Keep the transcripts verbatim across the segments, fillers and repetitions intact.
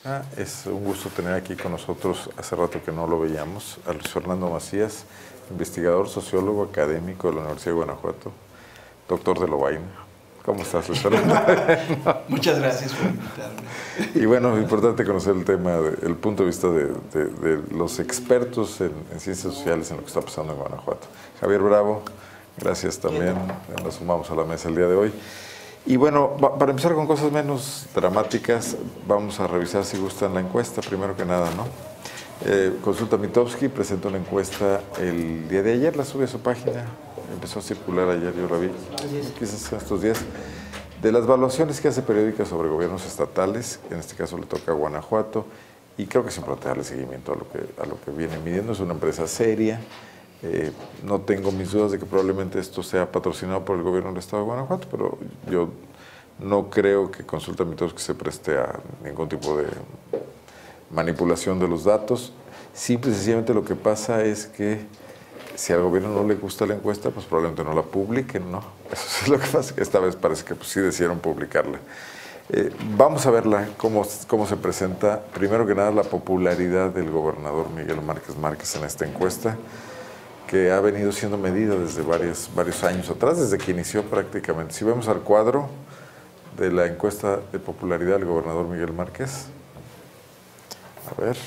Ah, es un gusto tener aquí con nosotros, hace rato que no lo veíamos, a Luis Fernando Macías, investigador, sociólogo, académico de la Universidad de Guanajuato, doctor de Lovaina. ¿Cómo estás, Luis Fernando? Muchas gracias por invitarme. Y bueno, es importante conocer el tema, de, el punto de vista de, de, de los expertos en, en ciencias sociales en lo que está pasando en Guanajuato. Javier Bravo, gracias también, nos sumamos a la mesa el día de hoy. Y bueno, para empezar con cosas menos dramáticas, vamos a revisar, si gustan, la encuesta, primero que nada, ¿no? Eh, Consulta Mitofsky presentó una encuesta el día de ayer, la sube a su página, empezó a circular ayer, yo la vi, quizás estos días, de las evaluaciones que hace periódicas sobre gobiernos estatales, en este caso le toca a Guanajuato, y creo que es importante darle seguimiento a lo que, a lo que viene midiendo. Es una empresa seria. Eh, no tengo mis dudas de que probablemente esto sea patrocinado por el gobierno del estado de Guanajuato, pero yo no creo que Consulta Mitofsky se preste a ningún tipo de manipulación de los datos. Simple y sencillamente lo que pasa es que si al gobierno no le gusta la encuesta, pues probablemente no la publiquen, ¿no? Eso es lo que pasa, que esta vez parece que pues, sí decidieron publicarla. Eh, vamos a verla, cómo, cómo se presenta, primero que nada, la popularidad del gobernador Miguel Márquez Márquez en esta encuesta, que ha venido siendo medida desde varios, varios años atrás, desde que inició prácticamente. Si vemos al cuadro de la encuesta de popularidad del gobernador Miguel Márquez, a ver,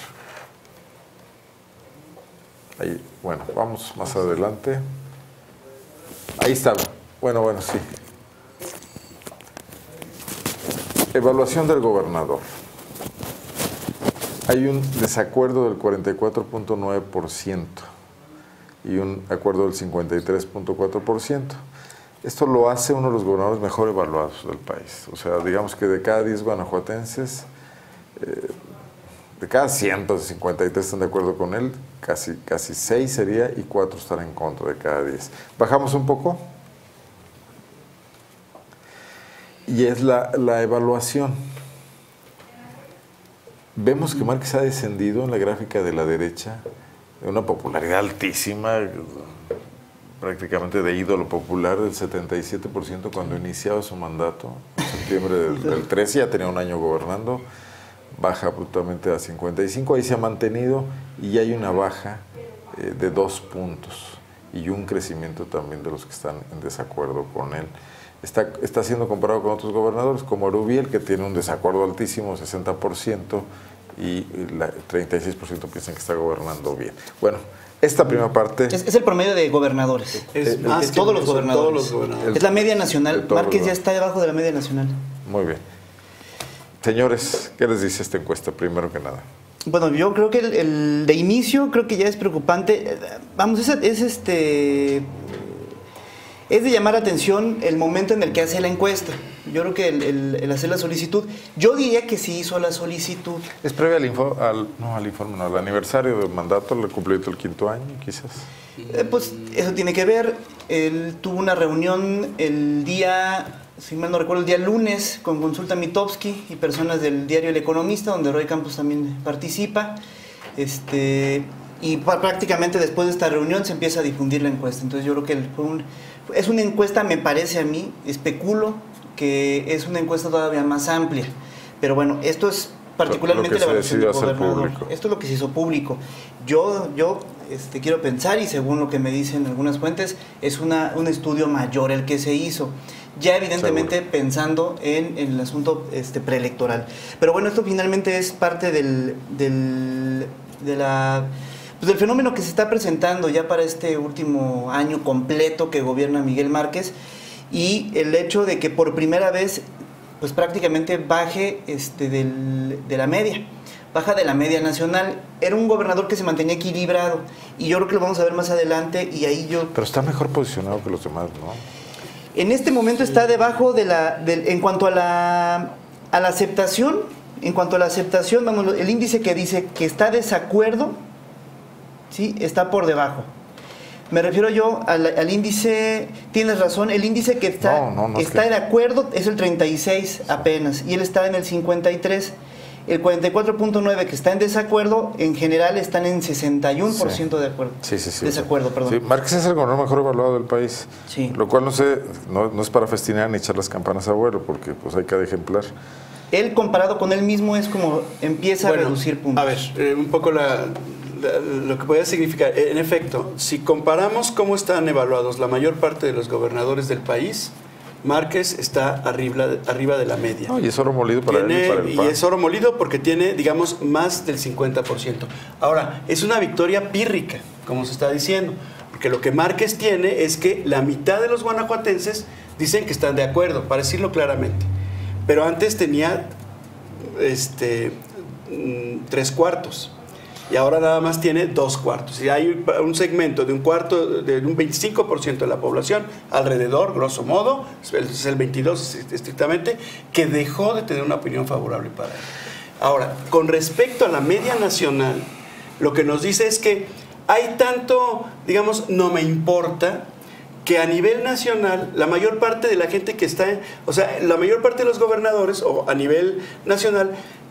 ahí, bueno, vamos más adelante, ahí está, bueno, bueno, sí. Evaluación del gobernador. Hay un desacuerdo del cuarenta y cuatro punto nueve por ciento. Y un acuerdo del cincuenta y tres punto cuatro por ciento. Esto lo hace uno de los gobernadores mejor evaluados del país. O sea, digamos que de cada diez guanajuatenses, eh, de cada ciento cincuenta y tres están de acuerdo con él, casi, casi seis sería y cuatro están en contra de cada diez. Bajamos un poco. Y es la, la evaluación. Vemos que Márquez ha descendido en la gráfica de la derecha, de una popularidad altísima, prácticamente de ídolo popular, del setenta y siete por ciento cuando iniciaba su mandato, en septiembre del, del trece, ya tenía un año gobernando, baja brutalmente a cincuenta y cinco, ahí se ha mantenido y hay una baja eh, de dos puntos y un crecimiento también de los que están en desacuerdo con él. Está, está siendo comparado con otros gobernadores como Arubiel, que tiene un desacuerdo altísimo, sesenta por ciento, y la treinta y seis por ciento piensan que está gobernando bien. Bueno, esta primera parte... Es, es el promedio de gobernadores. Es, es más es todos, los gobernadores. todos los gobernadores. Es la media nacional. Márquez los... ya está debajo de la media nacional. Muy bien. Señores, ¿qué les dice esta encuesta, primero que nada? Bueno, yo creo que el, el de inicio creo que ya es preocupante. Vamos, es, es este... Es de llamar la atención el momento en el que hace la encuesta. Yo creo que el, el, el hacer la solicitud, yo diría que sí hizo la solicitud. ¿Es previo al, info, al, no, al informe, no, al aniversario del mandato, el cumplimiento del quinto año, quizás? Eh, pues eso tiene que ver. Él tuvo una reunión el día, si mal no recuerdo, el día lunes con Consulta Mitofsky y personas del diario El Economista, donde Roy Campos también participa. Este, y prácticamente después de esta reunión se empieza a difundir la encuesta. Entonces yo creo que fue un... Es una encuesta, me parece a mí, especulo, que es una encuesta todavía más amplia. Pero bueno, esto es particularmente la evaluación del gobernador. Esto es lo que se hizo público. Yo, yo este, quiero pensar, y según lo que me dicen algunas fuentes, es una, un estudio mayor el que se hizo. Ya evidentemente Seguro. pensando en, en el asunto este, preelectoral. Pero bueno, esto finalmente es parte del, del, de la... Pues del fenómeno que se está presentando ya para este último año completo que gobierna Miguel Márquez, y el hecho de que por primera vez pues prácticamente baje este del, de la media, baja de la media nacional. Era un gobernador que se mantenía equilibrado y yo creo que lo vamos a ver más adelante y ahí yo... Pero está mejor posicionado que los demás, ¿no? En este momento está debajo de la... De, en cuanto a la, a la aceptación, en cuanto a la aceptación, vamos, el índice que dice que está desacuerdo, ¿sí? Está por debajo. Me refiero yo al, al índice, tienes razón, el índice que está, no, no, no está es que... de acuerdo es el treinta y seis apenas, y él está en el cincuenta y tres. El cuarenta y cuatro punto nueve que está en desacuerdo, en general están en sesenta y uno por ciento sí. de acuerdo. Sí, sí, sí. Desacuerdo, sí. perdón. Sí, Márquez es el gobernador mejor evaluado del país. Sí. Lo cual no sé, no, no es para festinar ni echar las campanas a vuelo, porque pues hay cada ejemplar. él comparado con él mismo es como empieza bueno, a reducir puntos. A ver, eh, un poco la, la, lo que podría significar. En efecto, si comparamos cómo están evaluados la mayor parte de los gobernadores del país, Márquez está arriba, arriba de la media. No, y es oro molido para tiene, él y para el P A N. Y es oro molido porque tiene, digamos, más del cincuenta por ciento. Ahora, es una victoria pírrica, como se está diciendo, porque lo que Márquez tiene es que la mitad de los guanajuatenses dicen que están de acuerdo, para decirlo claramente. Pero antes tenía este, tres cuartos. Y ahora nada más tiene dos cuartos. Y hay un segmento de un cuarto, de un veinticinco por ciento de la población, alrededor, grosso modo, es el veintidós por ciento estrictamente, que dejó de tener una opinión favorable para él. Ahora, con respecto a la media nacional, lo que nos dice es que hay tanto, digamos, no me importa, que a nivel nacional, la mayor parte de la gente que está, o sea, la mayor parte de los gobernadores, o a nivel nacional,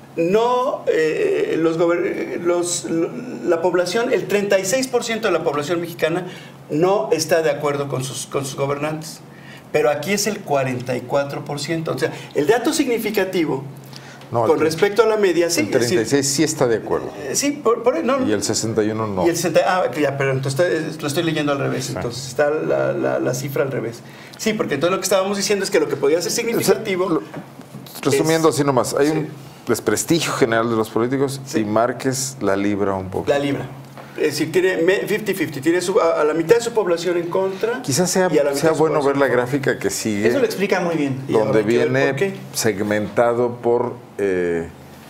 no, eh, los, los, la población, el treinta y seis por ciento de la población mexicana no está de acuerdo con sus, con sus gobernantes. Pero aquí es el cuarenta y cuatro por ciento. O sea, el dato significativo no, con respecto a la media, sí. El treinta y seis por ciento sí está de acuerdo. Eh, sí, por, por, no, y el sesenta y uno por ciento no. Y el sesenta, ah, ya, pero entonces lo estoy leyendo al revés. Sí. Entonces está la, la, la cifra al revés. Sí, porque entonces lo que estábamos diciendo es que lo que podía ser significativo... O sea, lo, resumiendo es, así nomás, hay sí. un desprestigio general de los políticos sí. y Márquez la libra un poco. La libra. Es decir, tiene cincuenta cincuenta, tiene su, a, a la mitad de su población en contra. Quizás sea, sea bueno ver la gráfica que sigue. Eso lo explica muy bien. Donde viene por segmentado por eh,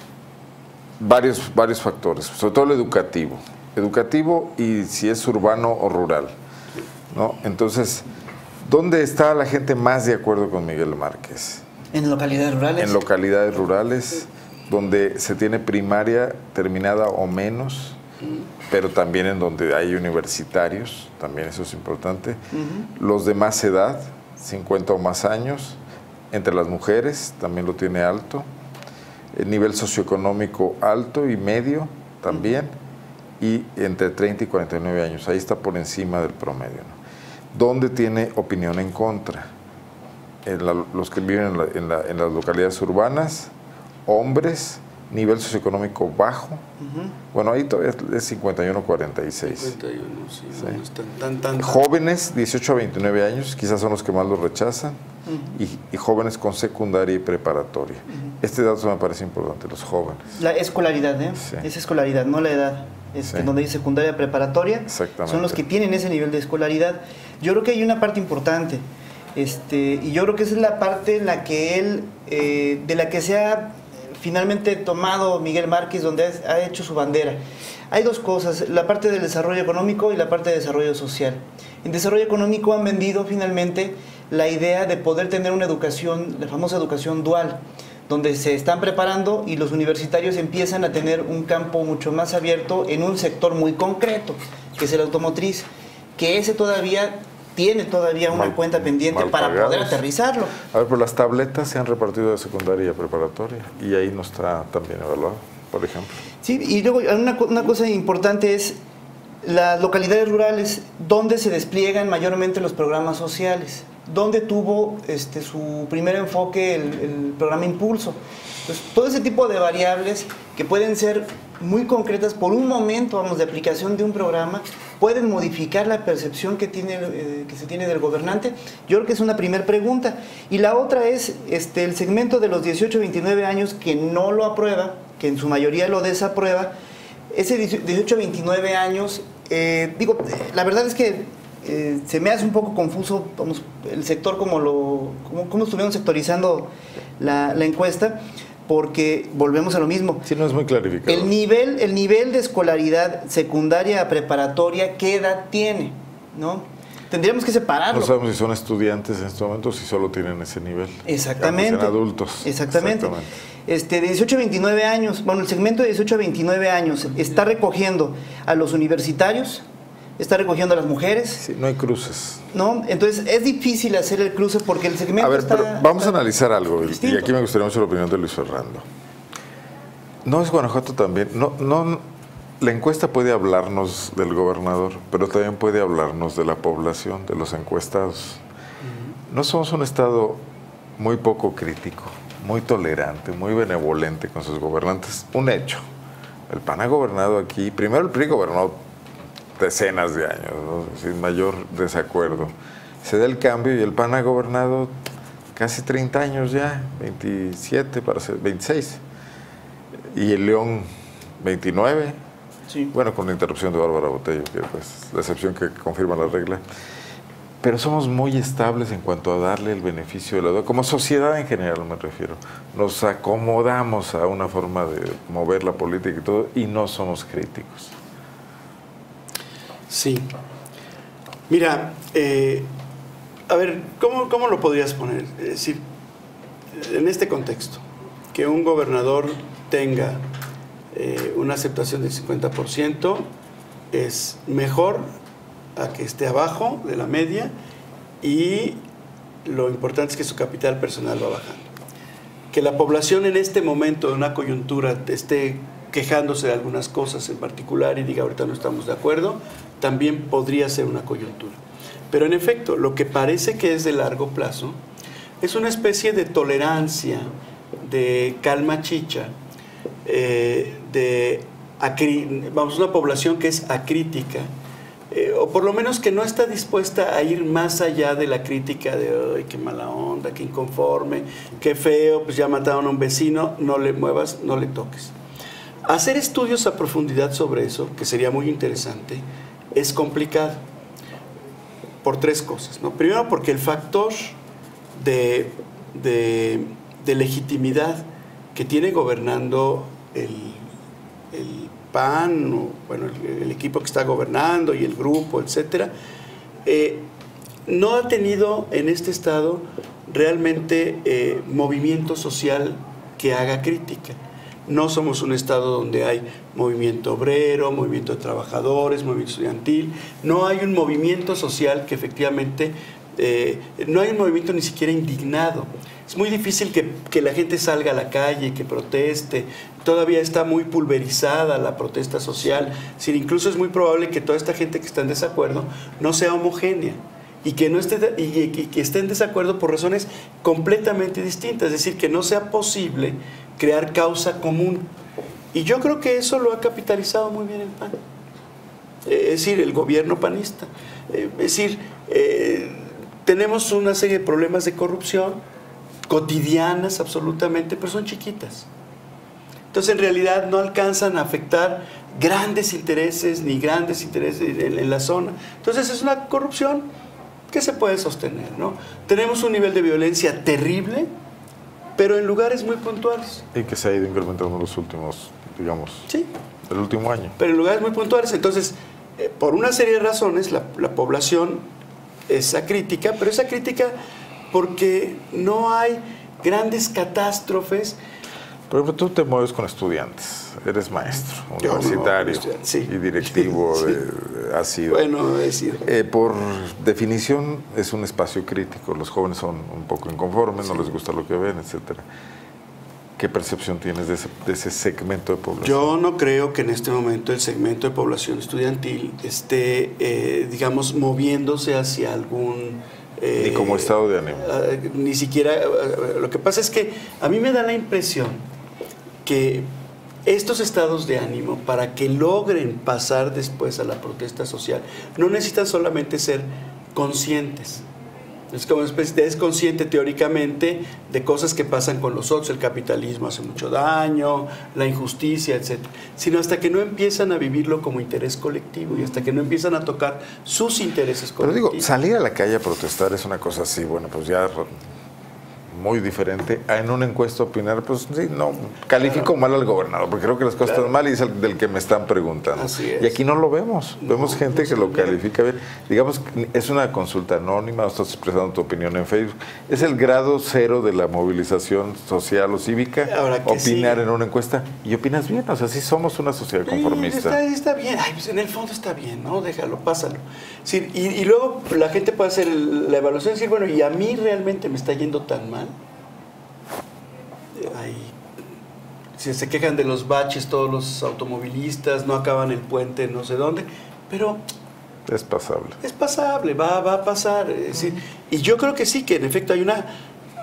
varios, varios factores, sobre todo el educativo. Educativo y si es urbano o rural, ¿no? Entonces, ¿dónde está la gente más de acuerdo con Miguel Márquez? En localidades rurales. En localidades rurales, donde se tiene primaria terminada o menos, pero también en donde hay universitarios, también eso es importante. Uh-huh. Los de más edad, cincuenta o más años, entre las mujeres también lo tiene alto. El nivel socioeconómico alto y medio también, uh-huh. y entre treinta y cuarenta y nueve años, ahí está por encima del promedio, ¿no? ¿Dónde tiene opinión en contra? En la, los que viven en, la, en, la, en las localidades urbanas, hombres, nivel socioeconómico bajo. Uh-huh. Bueno, ahí todavía es cincuenta y uno a cuarenta y seis. cincuenta y uno, sí, sí. No están tan, tan, tan. Jóvenes, dieciocho a veintinueve años, quizás son los que más lo rechazan, uh-huh. y, y jóvenes con secundaria y preparatoria. Uh-huh. Este dato me parece importante, los jóvenes. La escolaridad, ¿eh? Sí. Es escolaridad, no la edad. Es sí. donde hay secundaria, preparatoria, son los que tienen ese nivel de escolaridad. Yo creo que hay una parte importante. Este, y yo creo que esa es la parte en la que él, eh, de la que se ha finalmente tomado Miguel Márquez, donde ha, ha hecho su bandera. Hay dos cosas, la parte del desarrollo económico y la parte de desarrollo social. En desarrollo económico han vendido finalmente la idea de poder tener una educación, la famosa educación dual, donde se están preparando y los universitarios empiezan a tener un campo mucho más abierto en un sector muy concreto, que es el automotriz, que ese todavía... tiene todavía una mal, cuenta pendiente para pagados. Poder aterrizarlo. A ver, pero las tabletas se han repartido de secundaria a preparatoria y ahí no está tan bien evaluado, por ejemplo. Sí, y luego una, una cosa importante es las localidades rurales, donde se despliegan mayormente los programas sociales, donde tuvo este, su primer enfoque el, el programa Impulso. Entonces, todo ese tipo de variables que pueden ser muy concretas por un momento, vamos, de aplicación de un programa, pueden modificar la percepción que, tiene, eh, que se tiene del gobernante. Yo creo que es una primera pregunta. Y la otra es este, el segmento de los dieciocho a veintinueve años que no lo aprueba, que en su mayoría lo desaprueba. Ese dieciocho a veintinueve años, eh, digo, la verdad es que eh, se me hace un poco confuso, vamos, el sector como lo, como, como estuvieron sectorizando la, la encuesta, porque volvemos a lo mismo. Sí, no es muy clarificado. El nivel, el nivel de escolaridad secundaria a preparatoria, ¿qué edad tiene? ¿No? Tendríamos que separarlo. No sabemos si son estudiantes en este momento o si solo tienen ese nivel. Exactamente. Son adultos. Exactamente. Exactamente. Este, de dieciocho a veintinueve años, bueno, el segmento de dieciocho a veintinueve años está recogiendo a los universitarios, está recogiendo a las mujeres. Sí, no hay cruces. ¿No? Entonces es difícil hacer el cruce porque el segmento A ver, está, pero vamos está a analizar algo, distinto. y aquí me gustaría mucho la opinión de Luis Fernando. ¿No es Guanajuato también? No, no, la encuesta puede hablarnos del gobernador, pero también puede hablarnos de la población, de los encuestados. Uh-huh. ¿No somos un estado muy poco crítico muy tolerante, muy benevolente con sus gobernantes. Un hecho, el P A N ha gobernado aquí, primero el P R I gobernó decenas de años, ¿no? Sin mayor desacuerdo. Se da el cambio y el P A N ha gobernado casi treinta años ya, veintisiete para ser veintiséis. Y el León, veintinueve. Sí. Bueno, con la interrupción de Bárbara Botello, que es la excepción que confirma la regla. Pero somos muy estables en cuanto a darle el beneficio de la duda. Como sociedad en general me refiero. Nos acomodamos a una forma de mover la política y todo, y no somos críticos. Sí. Mira, eh, a ver, ¿cómo, ¿cómo lo podrías poner? Es decir, en este contexto, que un gobernador tenga eh, una aceptación del cincuenta por ciento es mejor a que esté abajo de la media, y lo importante es que su capital personal va bajando. Que la población en este momento de una coyuntura esté quejándose de algunas cosas en particular y diga ahorita no estamos de acuerdo, también podría ser una coyuntura. Pero en efecto, lo que parece que es de largo plazo es una especie de tolerancia, de calma chicha, eh, de acri- vamos, una población que es acrítica, Eh, o por lo menos que no está dispuesta a ir más allá de la crítica de ¡ay, qué mala onda, qué inconforme, qué feo, pues ya mataron a un vecino, no le muevas, no le toques! Hacer estudios a profundidad sobre eso, que sería muy interesante, es complicado por tres cosas, ¿no? Primero, porque el factor de, de, de legitimidad que tiene gobernando el, el P A N, o, bueno, el, el equipo que está gobernando y el grupo, etcétera, eh, no ha tenido en este estado realmente eh, movimiento social que haga crítica. No somos un estado donde hay movimiento obrero, movimiento de trabajadores, movimiento estudiantil. No hay un movimiento social que efectivamente, eh, no hay un movimiento ni siquiera indignado. Es muy difícil que, que la gente salga a la calle, que proteste. Todavía está muy pulverizada la protesta social. Es decir, incluso es muy probable que toda esta gente que está en desacuerdo no sea homogénea y que, no esté, y, y que esté en desacuerdo por razones completamente distintas. Es decir, que no sea posible crear causa común. Y yo creo que eso lo ha capitalizado muy bien el P A N. Es decir, el gobierno panista. Es decir, eh, tenemos una serie de problemas de corrupción cotidianas absolutamente, pero son chiquitas. Entonces, en realidad no alcanzan a afectar grandes intereses ni grandes intereses en, en la zona. Entonces, es una corrupción que se puede sostener, ¿no? Tenemos un nivel de violencia terrible, pero en lugares muy puntuales. Y que se ha ido incrementando en los últimos, digamos, sí, el último año. Pero en lugares muy puntuales. Entonces, eh, por una serie de razones, la, la población es acrítica, pero esa crítica porque no hay grandes catástrofes. Por ejemplo, tú te mueves con estudiantes, eres maestro, Yo universitario no, sí. y directivo, sí. de, has sido. Bueno, es decir. Eh, por definición es un espacio crítico, los jóvenes son un poco inconformes, sí. no les gusta lo que ven, etcétera. ¿Qué percepción tienes de ese, de ese segmento de población? Yo no creo que en este momento el segmento de población estudiantil esté, eh, digamos, moviéndose hacia algún... Eh, ni como estado de ánimo. Uh, ni siquiera... Uh, lo que pasa es que a mí me da la impresión que estos estados de ánimo, para que logren pasar después a la protesta social, no necesitan solamente ser conscientes. Es como una especie de, es consciente teóricamente de cosas que pasan con los otros, el capitalismo hace mucho daño, la injusticia, etcétera, sino hasta que no empiezan a vivirlo como interés colectivo y hasta que no empiezan a tocar sus intereses colectivos. Pero digo, salir a la calle a protestar es una cosa así, bueno, pues ya muy diferente a en una encuesta opinar, pues sí, no, califico claro. mal al gobernador, porque creo que las cosas claro. están mal y es el del que me están preguntando. Así es. Y aquí no lo vemos, no, vemos gente no que lo bien. califica bien. Digamos, es una consulta anónima, estás expresando tu opinión en Facebook. Es el grado cero de la movilización social o cívica, opinar sí. en una encuesta. Y opinas bien, o sea, sí somos una sociedad conformista. Está, está bien, ay, pues en el fondo está bien, ¿no? Déjalo, pásalo. Sí, y, y luego la gente puede hacer el, la evaluación y decir, bueno, ¿y a mí realmente me está yendo tan mal? Ay, si se quejan de los baches todos los automovilistas, no acaban el puente no sé dónde, pero es pasable. Es pasable, va, va a pasar. Es decir, y yo creo que sí, que en efecto hay una,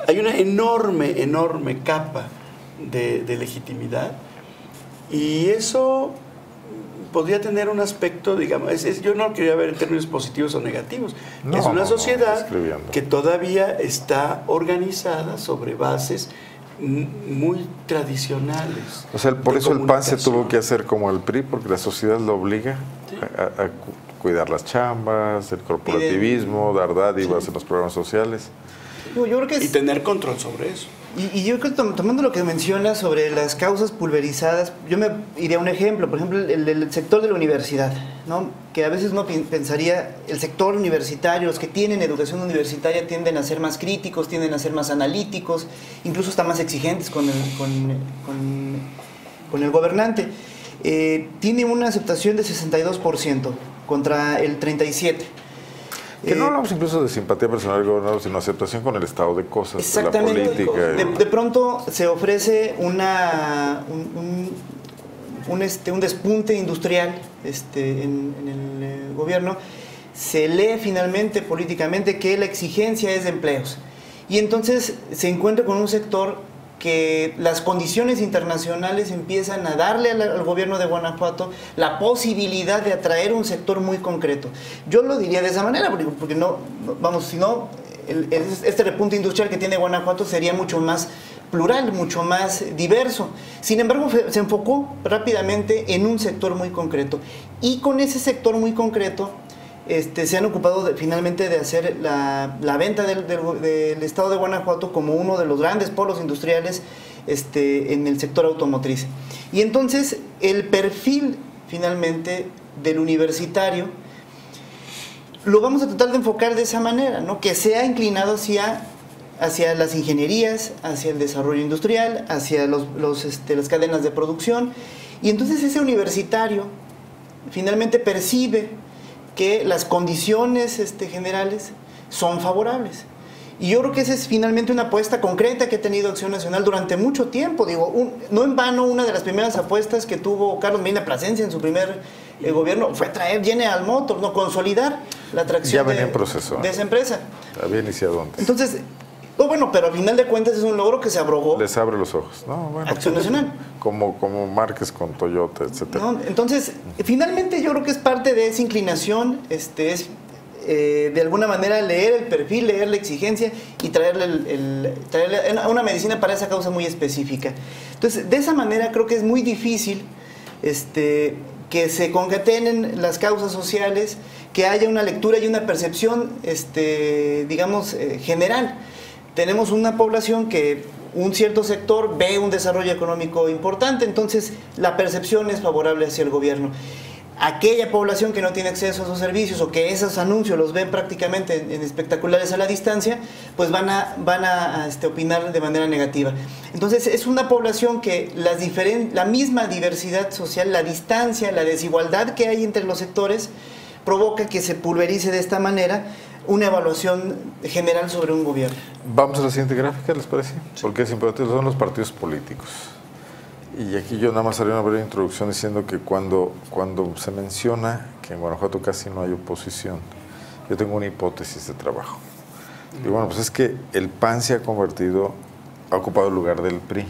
hay una enorme, enorme capa de, de legitimidad, y eso podría tener un aspecto, digamos, es, es, yo no lo quería ver en términos positivos o negativos. No, es una no, sociedad no, que todavía está organizada sobre bases muy tradicionales. O sea, por eso el P A N se tuvo que hacer como el P R I, porque la sociedad lo obliga sí. a, a cuidar las chambas, el corporativismo, dar dádivas sí. en los programas sociales. Yo creo que es... Y tener control sobre eso. Y, y yo creo que tomando lo que mencionas sobre las causas pulverizadas, yo me iría a un ejemplo, por ejemplo, el del sector de la universidad, ¿no? Que a veces uno pensaría, el sector universitario, los que tienen educación universitaria tienden a ser más críticos, tienden a ser más analíticos, incluso están más exigentes con el, con, con, con el gobernante. Eh, tiene una aceptación de sesenta y dos por ciento contra el treinta y siete por ciento. Que no hablamos incluso de simpatía personal del gobernador, sino aceptación con el estado de cosas, exactamente, de la política. De, de pronto se ofrece una, un, un, un, este, un despunte industrial este, en, en el eh, gobierno. Se lee finalmente políticamente que la exigencia es de empleos. Y entonces se encuentra con un sector que las condiciones internacionales empiezan a darle al, al gobierno de Guanajuato la posibilidad de atraer un sector muy concreto. Yo lo diría de esa manera, porque, porque no, vamos, si no, el, el, este repunte industrial que tiene Guanajuato sería mucho más plural, mucho más diverso. Sin embargo, se enfocó rápidamente en un sector muy concreto. Y con ese sector muy concreto, Este, se han ocupado de, finalmente de hacer la, la venta del, del, del estado de Guanajuato como uno de los grandes polos industriales este, en el sector automotriz. Y entonces el perfil finalmente del universitario lo vamos a tratar de enfocar de esa manera, ¿no? Que sea inclinado hacia, hacia las ingenierías, hacia el desarrollo industrial, hacia los, los, este, las cadenas de producción. Y entonces ese universitario finalmente percibe que las condiciones este, generales son favorables. Y yo creo que esa es finalmente una apuesta concreta que ha tenido Acción Nacional durante mucho tiempo. Digo, un, no en vano, una de las primeras apuestas que tuvo Carlos Medina Plasencia en su primer eh, gobierno fue traer General Motors, no, consolidar la atracción ya venía de, en proceso, de esa empresa. Había iniciado antes. Entonces, oh, bueno, pero al final de cuentas es un logro que se abrogó. Les abre los ojos. No, bueno, Acción Nacional. Como, como Márquez con Toyota, etcétera. ¿No? Entonces, finalmente yo creo que es parte de esa inclinación, este, es eh, de alguna manera leer el perfil, leer la exigencia y traerle, el, el, traerle una medicina para esa causa muy específica. Entonces, de esa manera creo que es muy difícil este, que se concatenen las causas sociales, que haya una lectura y una percepción, este, digamos, eh, general. Tenemos una población que un cierto sector ve un desarrollo económico importante, entonces la percepción es favorable hacia el gobierno. Aquella población que no tiene acceso a esos servicios o que esos anuncios los ven prácticamente en, en espectaculares a la distancia, pues van a, van a, a este, opinar de manera negativa. Entonces es una población que las diferen, la misma diversidad social, la distancia, la desigualdad que hay entre los sectores provoca que se pulverice de esta manera una evaluación general sobre un gobierno. Vamos a la siguiente gráfica, ¿les parece? Porque es importante, son los partidos políticos. Y aquí yo nada más haré una breve introducción diciendo que cuando, cuando se menciona que en Guanajuato casi no hay oposición, yo tengo una hipótesis de trabajo. Y bueno, pues es que el P A N se ha convertido, ha ocupado el lugar del P R I,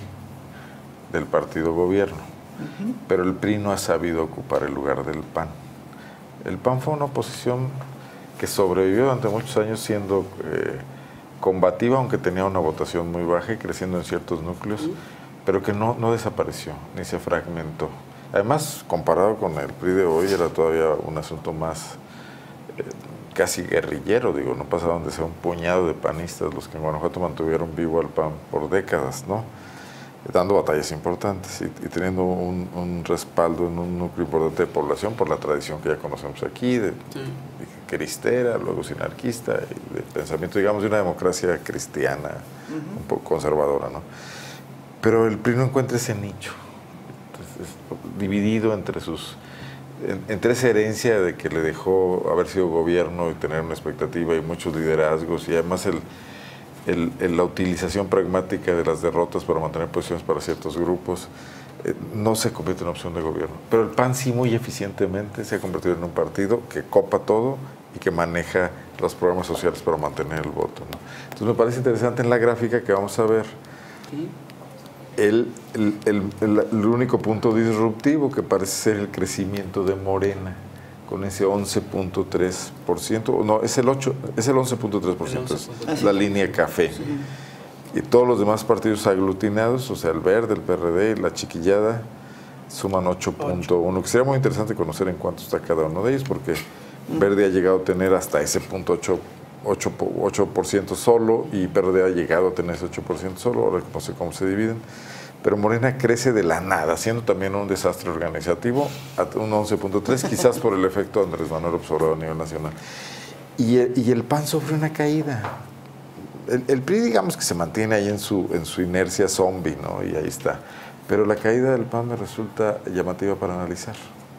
del partido gobierno, uh-huh. pero el P R I no ha sabido ocupar el lugar del P A N. El P A N fue una oposición que sobrevivió durante muchos años siendo eh, combativa, aunque tenía una votación muy baja y creciendo en ciertos núcleos, uh-huh. pero que no, no desapareció, ni se fragmentó. Además, comparado con el P R I de hoy, era todavía un asunto más eh, casi guerrillero, digo, no pasaban de ser un puñado de panistas los que en Guanajuato mantuvieron vivo al P A N por décadas, ¿no? Dando batallas importantes y, y teniendo un, un respaldo en un núcleo importante de población por la tradición que ya conocemos aquí, de, sí. de cristera, luego sinarquista, y de pensamiento, digamos, de una democracia cristiana, uh-huh. un poco conservadora, ¿no? Pero el P R I no encuentra ese nicho, entonces, dividido entre sus, en, entre esa herencia de que le dejó haber sido gobierno y tener una expectativa y muchos liderazgos, y además el El, el, la utilización pragmática de las derrotas para mantener posiciones para ciertos grupos, eh, no se convierte en opción de gobierno. Pero el P A N sí muy eficientemente se ha convertido en un partido que copa todo y que maneja los programas sociales para mantener el voto, ¿no? Entonces me parece interesante en la gráfica que vamos a ver el, el, el, el, el único punto disruptivo que parece ser el crecimiento de Morena, con ese once punto tres por ciento, no, es el ocho, es el once punto tres por ciento, es la línea café. Sí. Y todos los demás partidos aglutinados, o sea, el Verde, el P R D, la Chiquillada, suman ocho punto uno, que sería muy interesante conocer en cuánto está cada uno de ellos, porque Verde ha llegado a tener hasta ese punto ocho por ciento solo y P R D ha llegado a tener ese ocho por ciento solo, ahora no sé cómo se dividen. Pero Morena crece de la nada, siendo también un desastre organizativo, a un once punto tres, quizás por el efecto de Andrés Manuel López Obrador a nivel nacional. Y el, y el P A N sufre una caída. El, el P R I, digamos que se mantiene ahí en su, en su inercia zombie, ¿no? Y ahí está. Pero la caída del P A N me resulta llamativa para analizar.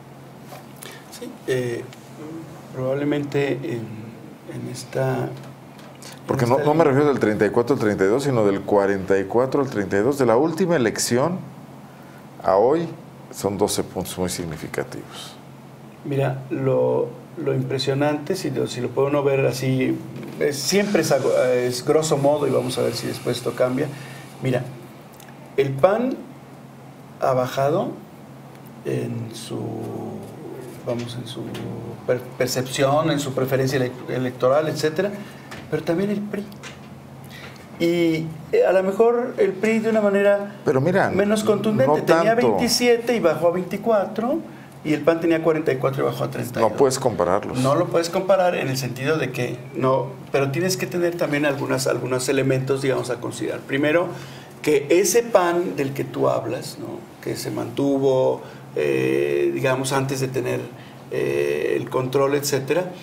Sí, eh, probablemente en, en esta... Porque no, no me refiero del treinta y cuatro al treinta y dos, sino del cuarenta y cuatro al treinta y dos. De la última elección a hoy son doce puntos muy significativos. Mira, lo, lo impresionante, si lo, si lo puede uno ver así, es, siempre es, es grosso modo, y vamos a ver si después esto cambia. Mira, el P A N ha bajado en su, vamos, en su per, percepción, en su preferencia ele, electoral, etcétera, pero también el P R I. Y a lo mejor el P R I de una manera pero mira, menos contundente. No tenía tanto. veintisiete y bajó a veinticuatro, y el P A N tenía cuarenta y cuatro y bajó a treinta y dos. No puedes compararlos. No lo puedes comparar en el sentido de que no, pero tienes que tener también algunas, algunos elementos, digamos, a considerar. Primero, que ese P A N del que tú hablas, ¿no? Que se mantuvo, eh, digamos, antes de tener eh, el control, etcétera,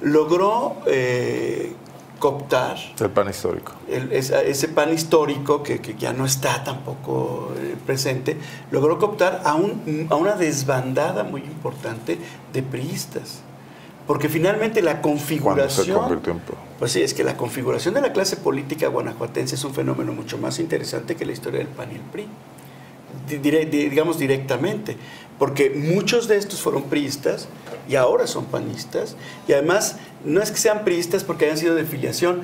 logró eh, cooptar el P A N histórico. El, ese, ese P A N histórico que, que ya no está tampoco eh, presente, logró cooptar a, un, a una desbandada muy importante de priistas. Porque finalmente la configuración... Se convirtió en... Pues sí, es que la configuración de la clase política guanajuatense es un fenómeno mucho más interesante que la historia del P A N y el P R I. Dire, digamos directamente. Porque muchos de estos fueron priistas y ahora son panistas. Y además, no es que sean priistas porque hayan sido de filiación.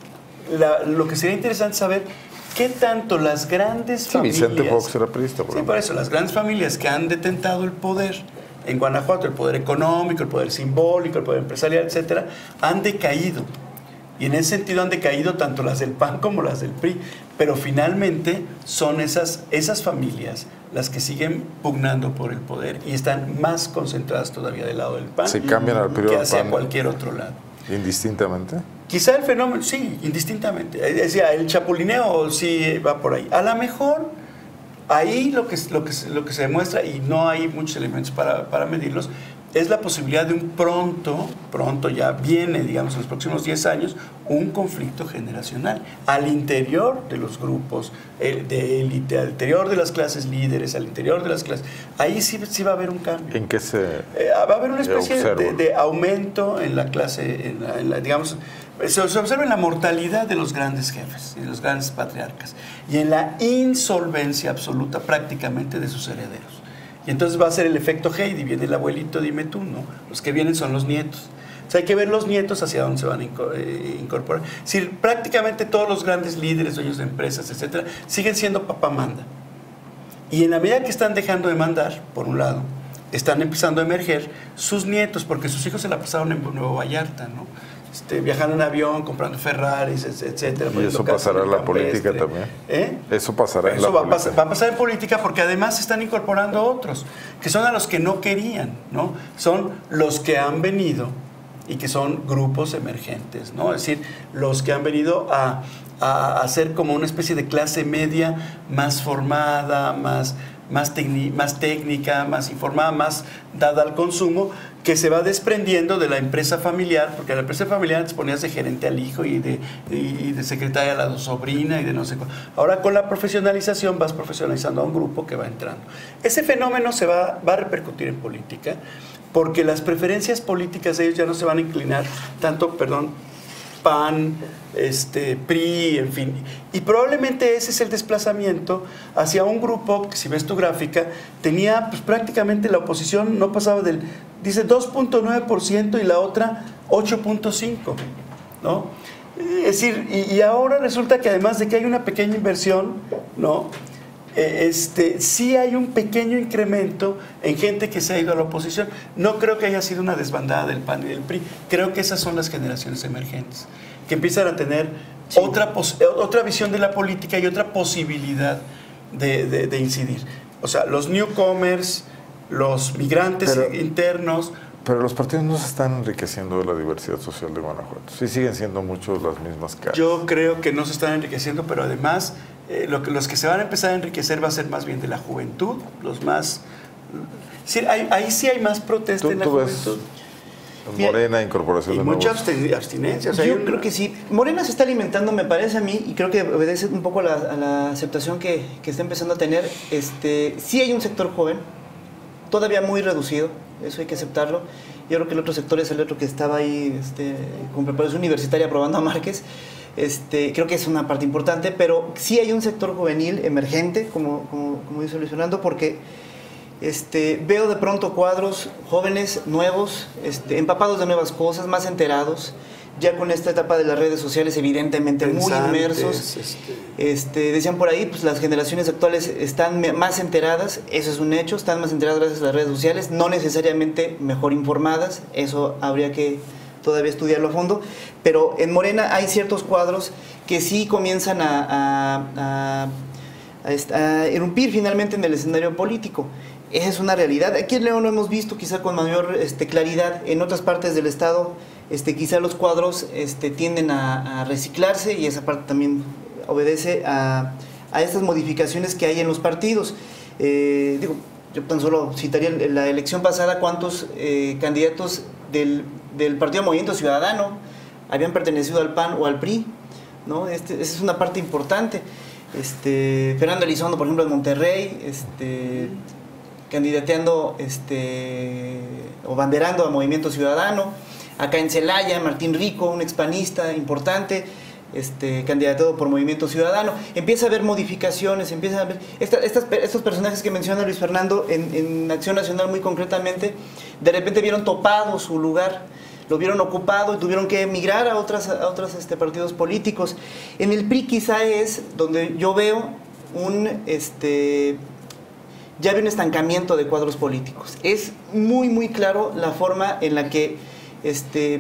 La, lo que sería interesante saber... ¿Qué tanto las grandes sí, familias... Vicente Fox era priista. Por sí, por eso, las grandes familias que han detentado el poder en Guanajuato, el poder económico, el poder simbólico, el poder empresarial, etcétera, han decaído. Y en ese sentido han decaído tanto las del P A N como las del P R I. Pero finalmente son esas, esas familias las que siguen pugnando por el poder y están más concentradas todavía del lado del P A N. Se cambian al periodo que hacia P A N cualquier otro lado. Indistintamente. Quizá el fenómeno, sí, indistintamente. Decía, el chapulineo sí va por ahí. A lo mejor ahí lo que, lo que, lo que se demuestra, y no hay muchos elementos para, para medirlos, es la posibilidad de un pronto, pronto ya viene, digamos, en los próximos diez años, un conflicto generacional al interior de los grupos de élite, al interior de las clases líderes, al interior de las clases. Ahí sí, sí va a haber un cambio. ¿En qué se eh, Va a haber una especie observa? de, de aumento en la clase, en la, en la, digamos, se, se observa en la mortalidad de los grandes jefes y de los grandes patriarcas y en la insolvencia absoluta prácticamente de sus herederos. Y entonces va a ser el efecto Heidi, viene el abuelito, dime tú, ¿no? Los que vienen son los nietos. O sea, hay que ver los nietos hacia dónde se van a incorporar. Es decir, prácticamente todos los grandes líderes, dueños de empresas, etcétera, siguen siendo papá manda. Y en la medida que están dejando de mandar, por un lado, están empezando a emerger sus nietos, porque sus hijos se la pasaron en Nuevo Vallarta, ¿no? Este, viajando en avión, comprando Ferraris, etcétera. Y eso pasará en la política también. ¿Eh? Eso pasará en eso la va política. A pasar, va a pasar en política porque además se están incorporando otros, que son a los que no querían, ¿no? Son los que han venido y que son grupos emergentes, ¿no? Es decir, los que han venido a, a, a ser como una especie de clase media más formada, más, más, tecni, más técnica, más informada, más dada al consumo, que se va desprendiendo de la empresa familiar, porque la empresa familiar te ponías de gerente al hijo y de, y de secretaria a la sobrina y de no sé cuál. Ahora con la profesionalización vas profesionalizando a un grupo que va entrando. Ese fenómeno se va, va a repercutir en política, porque las preferencias políticas de ellos ya no se van a inclinar tanto, perdón, P A N, este, P R I, en fin. Y probablemente ese es el desplazamiento hacia un grupo que, si ves tu gráfica, tenía pues, prácticamente la oposición no pasaba del, dice dos punto nueve por ciento y la otra ocho punto cinco por ciento. ¿no? Es decir, y, y ahora resulta que además de que hay una pequeña inversión, ¿no? Este, sí hay un pequeño incremento en gente que se ha ido a la oposición. No creo que haya sido una desbandada del P A N y del P R I. Creo que esas son las generaciones emergentes, que empiezan a tener sí. otra, otra visión de la política y otra posibilidad de, de, de incidir. O sea, los newcomers, los migrantes pero, internos... Pero los partidos no se están enriqueciendo de la diversidad social de Guanajuato. Sí siguen siendo muchos las mismas caras. Yo creo que no se están enriqueciendo, pero además... Eh, lo que, los que se van a empezar a enriquecer va a ser más bien de la juventud, los más... Sí, hay, ahí sí hay más protesta ¿Tú, en la tú juventud. Ves Morena, incorporación y de mucha nuevos... abstinencia. O sea, yo un... creo que sí. Morena se está alimentando, me parece a mí, y creo que obedece un poco a la, a la aceptación que, que está empezando a tener. Este, sí hay un sector joven, todavía muy reducido, eso hay que aceptarlo. Yo creo que el otro sector es el otro que estaba ahí este, con preparación universitaria aprobando a Márquez. Este, creo que es una parte importante, pero sí hay un sector juvenil emergente, como, como, como dice Luis Fernando, porque este, veo de pronto cuadros jóvenes, nuevos, este, empapados de nuevas cosas, más enterados, ya con esta etapa de las redes sociales evidentemente Pensantes, muy inmersos. Este... Este, decían por ahí, pues las generaciones actuales están más enteradas, eso es un hecho, están más enteradas gracias a las redes sociales, no necesariamente mejor informadas, eso habría que todavía estudiarlo a fondo, pero en Morena hay ciertos cuadros que sí comienzan a, a, a, a, a irrumpir finalmente en el escenario político. Esa es una realidad. Aquí en León lo hemos visto quizá con mayor este, claridad, en otras partes del estado este, quizá los cuadros este, tienden a, a reciclarse y esa parte también obedece a, a estas modificaciones que hay en los partidos. Eh, digo, yo tan solo citaría la elección pasada cuántos eh, candidatos del del Partido Movimiento Ciudadano habían pertenecido al P A N o al P R I, ¿no? Este, esa es una parte importante. Este, Fernando Elizondo, por ejemplo, en Monterrey, este, candidateando este, o banderando a Movimiento Ciudadano. Acá en Celaya, Martín Rico, un expanista importante, este, candidateado por Movimiento Ciudadano. Empieza a haber modificaciones, empieza a haber... Esta, estas, estos personajes que menciona Luis Fernando en, en Acción Nacional muy concretamente, de repente vieron topado su lugar, lo vieron ocupado y tuvieron que emigrar a otros a otros, este, partidos políticos. En el P R I quizá es donde yo veo un... Este, ya veo un estancamiento de cuadros políticos. Es muy, muy claro la forma en la que este,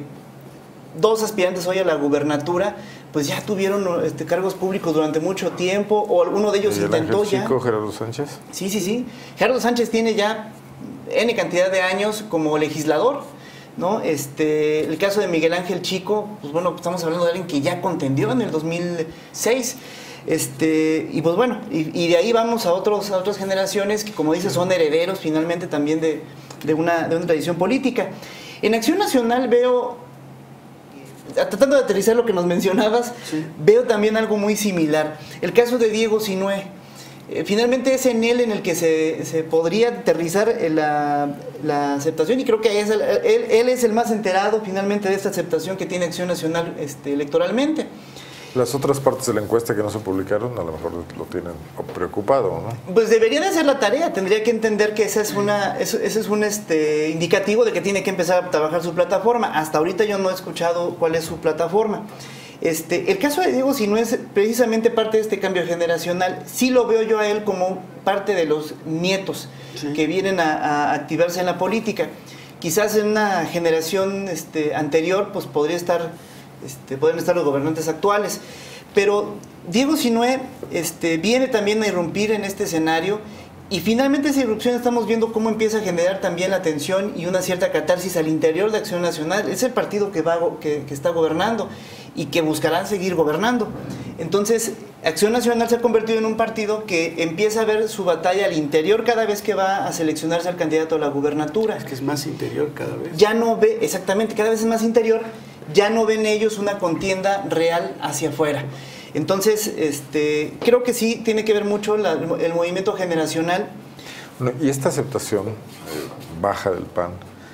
dos aspirantes hoy a la gubernatura pues ya tuvieron este, cargos públicos durante mucho tiempo, o alguno de ellos ¿Y el intentó Ángel ya... Chico, Gerardo Sánchez? Sí, sí, sí. Gerardo Sánchez tiene ya N cantidad de años como legislador, ¿no? Este, el caso de Miguel Ángel Chico, pues bueno, estamos hablando de alguien que ya contendió en el dos mil seis, este, y pues bueno, y, y de ahí vamos a, otros, a otras generaciones que, como dices, son herederos finalmente también de, de, una, de una tradición política. En Acción Nacional veo, tratando de aterrizar lo que nos mencionabas, sí. Veo también algo muy similar. El caso de Diego Sinué. Eh, finalmente es en él en el que se, se podría aterrizar la, la aceptación, y creo que es el, él, él es el más enterado finalmente de esta aceptación que tiene Acción Nacional este, electoralmente. Las otras partes de la encuesta que no se publicaron a lo mejor lo tienen preocupado, ¿no? Pues debería de hacer la tarea, tendría que entender que ese es, una, ese, ese es un este, indicativo de que tiene que empezar a trabajar su plataforma. Hasta ahorita yo no he escuchado cuál es su plataforma. Este, el caso de Diego, si no es precisamente parte de este cambio generacional, sí lo veo yo a él como parte de los nietos, sí, que vienen a, a activarse en la política. Quizás en una generación este, anterior pues podría estar, este, podrían estar los gobernantes actuales, pero Diego Sinué este, viene también a irrumpir en este escenario, y finalmente esa irrupción estamos viendo cómo empieza a generar también la tensión y una cierta catarsis al interior de Acción Nacional. Es el partido que, va, que, que está gobernando y que buscarán seguir gobernando. Entonces, Acción Nacional se ha convertido en un partido que empieza a ver su batalla al interior cada vez que va a seleccionarse al candidato a la gubernatura. Es que es más interior cada vez. Ya no ve, exactamente, cada vez es más interior, ya no ven ellos una contienda real hacia afuera. Entonces, este, creo que sí tiene que ver mucho la, el movimiento generacional. Bueno, y esta aceptación eh, baja del P A N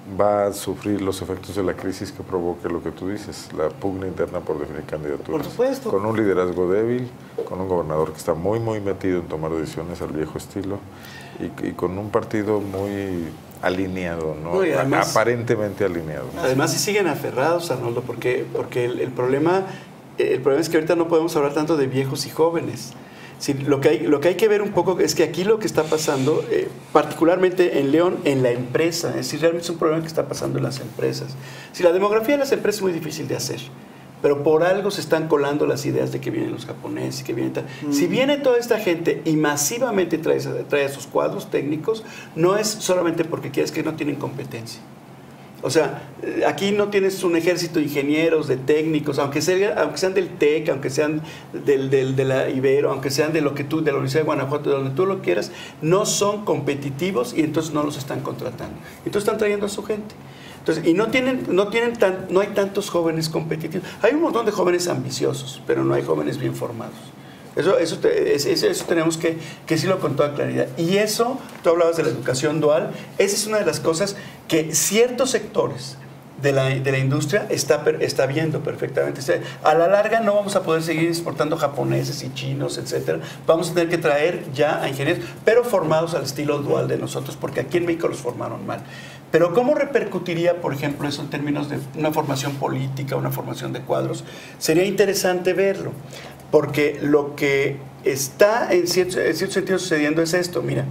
va a sufrir los efectos de la crisis que provoque lo que tú dices, la pugna interna por definir candidaturas. Por supuesto. Con un liderazgo débil, con un gobernador que está muy, muy metido en tomar decisiones al viejo estilo y, y con un partido muy alineado, ¿no? No, y además, aparentemente alineado. Además, sí siguen aferrados, Arnoldo, porque, porque el, el, problema, el problema es que ahorita no podemos hablar tanto de viejos y jóvenes. Sí, lo, que hay, lo que hay que ver un poco es que aquí lo que está pasando, eh, particularmente en León, en la empresa, es decir, realmente es un problema que está pasando en las empresas. Si la demografía de las empresas es muy difícil de hacer, pero por algo se están colando las ideas de que vienen los japoneses, que vienen tal. Mm. Si viene toda esta gente y masivamente trae, trae sus cuadros técnicos, no es solamente porque quieres que no tienen competencia. O sea, aquí no tienes un ejército de ingenieros, de técnicos, aunque, sea, aunque sean del TEC, aunque sean del, del, de la Ibero, aunque sean de lo que tú, de la Universidad de Guanajuato, de donde tú lo quieras, no son competitivos y entonces no los están contratando. Entonces están trayendo a su gente. Entonces, y no tienen, no tienen tan, no hay tantos jóvenes competitivos. Hay un montón de jóvenes ambiciosos, pero no hay jóvenes bien formados. Eso, eso, eso, eso tenemos que, que decirlo con toda claridad. Y eso, tú hablabas de la educación dual, esa es una de las cosas que ciertos sectores de la, de la industria está, está viendo perfectamente. O sea, a la larga no vamos a poder seguir exportando japoneses y chinos, etcétera. Vamos a tener que traer ya a ingenieros, pero formados al estilo dual de nosotros, porque aquí en México los formaron mal. Pero ¿cómo repercutiría, por ejemplo, eso en términos de una formación política, una formación de cuadros? Sería interesante verlo. Porque lo que está en cierto, en cierto sentido sucediendo es esto, mira,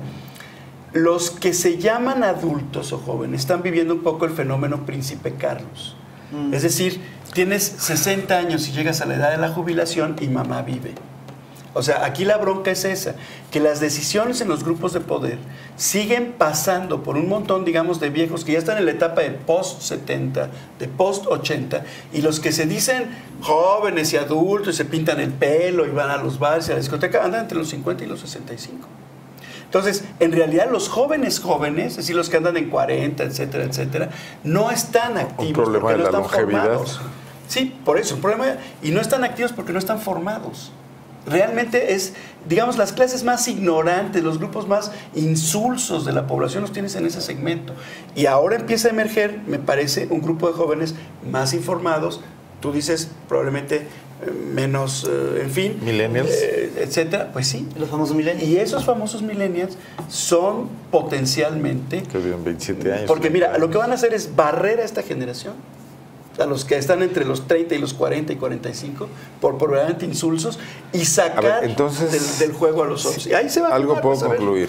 los que se llaman adultos o jóvenes están viviendo un poco el fenómeno Príncipe Carlos. Mm. Es decir, tienes sesenta años y llegas a la edad de la jubilación y mamá vive. O sea, aquí la bronca es esa, que las decisiones en los grupos de poder siguen pasando por un montón, digamos, de viejos que ya están en la etapa de post setenta, de post ochenta, y los que se dicen jóvenes y adultos y se pintan el pelo y van a los bares y a la discoteca, andan entre los cincuenta y los sesenta y cinco. Entonces, en realidad los jóvenes jóvenes, es decir, los que andan en cuarenta, etcétera, etcétera, no están activos. Un problema porque de no la están longevidad. Formados. Sí, por eso, un problema, y no están activos porque no están formados. Realmente es, digamos, las clases más ignorantes, los grupos más insulsos de la población los tienes en ese segmento. Y ahora empieza a emerger, me parece, un grupo de jóvenes más informados, tú dices probablemente eh, menos, eh, en fin. Millennials. Eh, etcétera, pues sí. Los famosos millennials. Y esos famosos millennials son potencialmente... Que viven veintisiete años. Porque mira, lo que van a hacer es barrer a esta generación. A los que están entre los treinta y los cuarenta y cuarenta y cinco, por probablemente insulsos, y sacar ver, entonces, del, del juego a los otros. Y ahí se va a algo jugar, puedo vas a ver. concluir.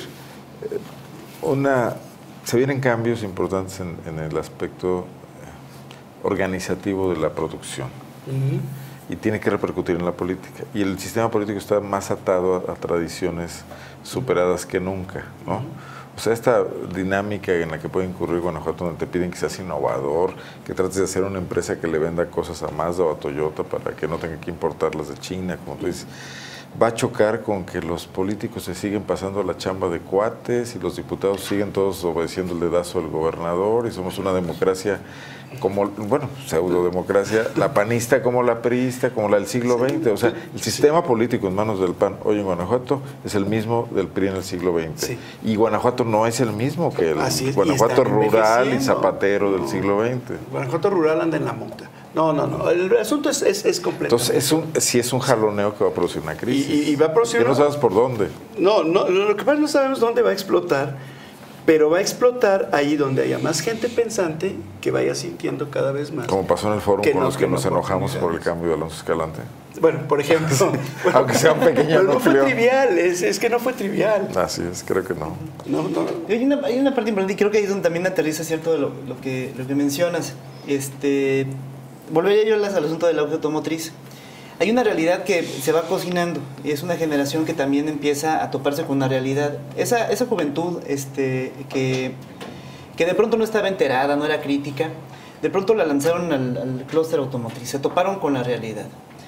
Una, se vienen cambios importantes en, en el aspecto organizativo de la producción. Uh-huh. Y tiene que repercutir en la política. Y el sistema político está más atado a, a tradiciones superadas que nunca, ¿no? Uh-huh. O sea, esta dinámica en la que puede incurrir Guanajuato, donde te piden que seas innovador, que trates de hacer una empresa que le venda cosas a Mazda o a Toyota para que no tenga que importarlas de China, como tú dices, va a chocar con que los políticos se siguen pasando la chamba de cuates y los diputados siguen todos obedeciendo el dedazo del gobernador y somos una democracia como, bueno, pseudodemocracia, la panista como la priista, como la del siglo veinte. O sea, el sistema político en manos del P A N hoy en Guanajuato es el mismo del P R I en el siglo veinte. Sí. Y Guanajuato no es el mismo que el es, Guanajuato rural y zapatero no, del siglo veinte. Guanajuato rural anda en la monta. No, no, no. El asunto es, es, es completo. Entonces, es un, sí es un jaloneo que va a producir una crisis. Y, y, y va a producir... Que no sabes por dónde. No, no, lo que pasa es que no sabemos dónde va a explotar, pero va a explotar ahí donde haya más gente pensante que vaya sintiendo cada vez más. Como pasó en el foro con no, los que, que nos enojamos por el cambio de Alonso Escalante. Bueno, por ejemplo. Bueno, aunque sea un pequeño pero no fue trivial, es, es que no fue trivial. Así es, creo que no. No, no. Hay una, hay una parte importante y creo que ahí es donde también aterriza cierto de lo, lo, que, lo que mencionas. Este, volvería yo al asunto del auto automotriz. Hay una realidad que se va cocinando y es una generación que también empieza a toparse con una realidad. Esa, esa juventud este, que, que de pronto no estaba enterada, no era crítica, de pronto la lanzaron al, al clúster automotriz, se toparon con la realidad.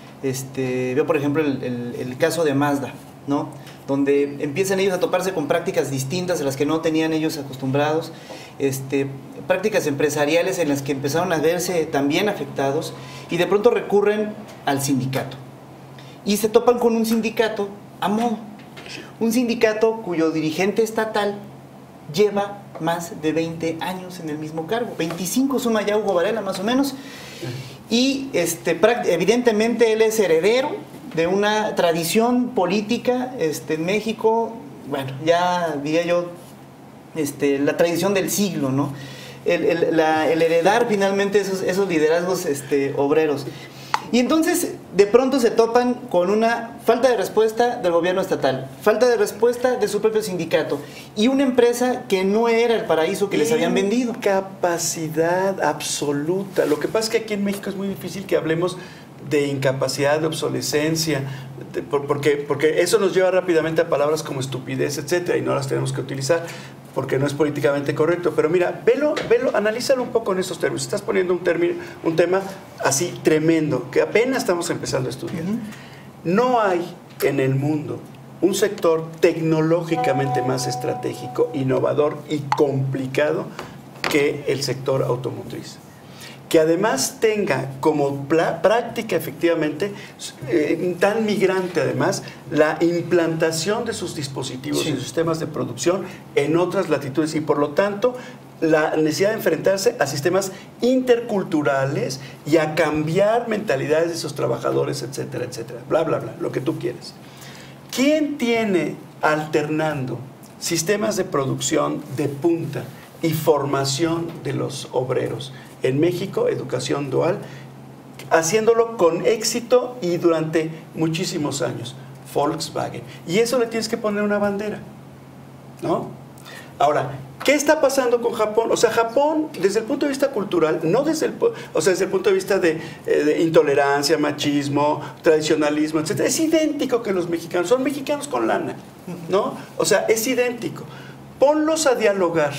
Este, veo por ejemplo el, el, el caso de Mazda, ¿no? Donde empiezan ellos a toparse con prácticas distintas a las que no tenían ellos acostumbrados, este, prácticas empresariales en las que empezaron a verse también afectados y de pronto recurren al sindicato y se topan con un sindicato a modo, un sindicato cuyo dirigente estatal lleva más de veinte años en el mismo cargo. veinticinco suma ya Hugo Varela, más o menos. Y este, evidentemente él es heredero de una tradición política este, en México, bueno, ya diría yo, este, la tradición del siglo, ¿no? El, el, la, el heredar finalmente esos, esos liderazgos este, obreros. Y entonces de pronto se topan con una falta de respuesta del gobierno estatal, falta de respuesta de su propio sindicato y una empresa que no era el paraíso que les habían vendido. Incapacidad absoluta. Lo que pasa es que aquí en México es muy difícil que hablemos de incapacidad, de obsolescencia, de, porque, porque eso nos lleva rápidamente a palabras como estupidez, etcétera, y no las tenemos que utilizar porque no es políticamente correcto. Pero mira, velo, velo, analízalo un poco en estos términos. Estás poniendo un, término, un tema así tremendo, que apenas estamos empezando a estudiar. Uh-huh. No hay en el mundo un sector tecnológicamente más estratégico, innovador y complicado que el sector automotriz. Que además tenga como práctica efectivamente, eh, tan migrante además, la implantación de sus dispositivos sí. y sus sistemas de producción en otras latitudes y por lo tanto la necesidad de enfrentarse a sistemas interculturales y a cambiar mentalidades de esos trabajadores, etcétera, etcétera, bla, bla, bla, lo que tú quieras. ¿Quién tiene alternando sistemas de producción de punta y formación de los obreros? En México, educación dual, haciéndolo con éxito y durante muchísimos años. Volkswagen. Y eso le tienes que poner una bandera, ¿no? Ahora, ¿qué está pasando con Japón? O sea, Japón, desde el punto de vista cultural, no desde el, o sea, desde el punto de vista de, de intolerancia, machismo, tradicionalismo, etcétera, es idéntico que los mexicanos. Son mexicanos con lana, ¿no? O sea, es idéntico. Ponlos a dialogar,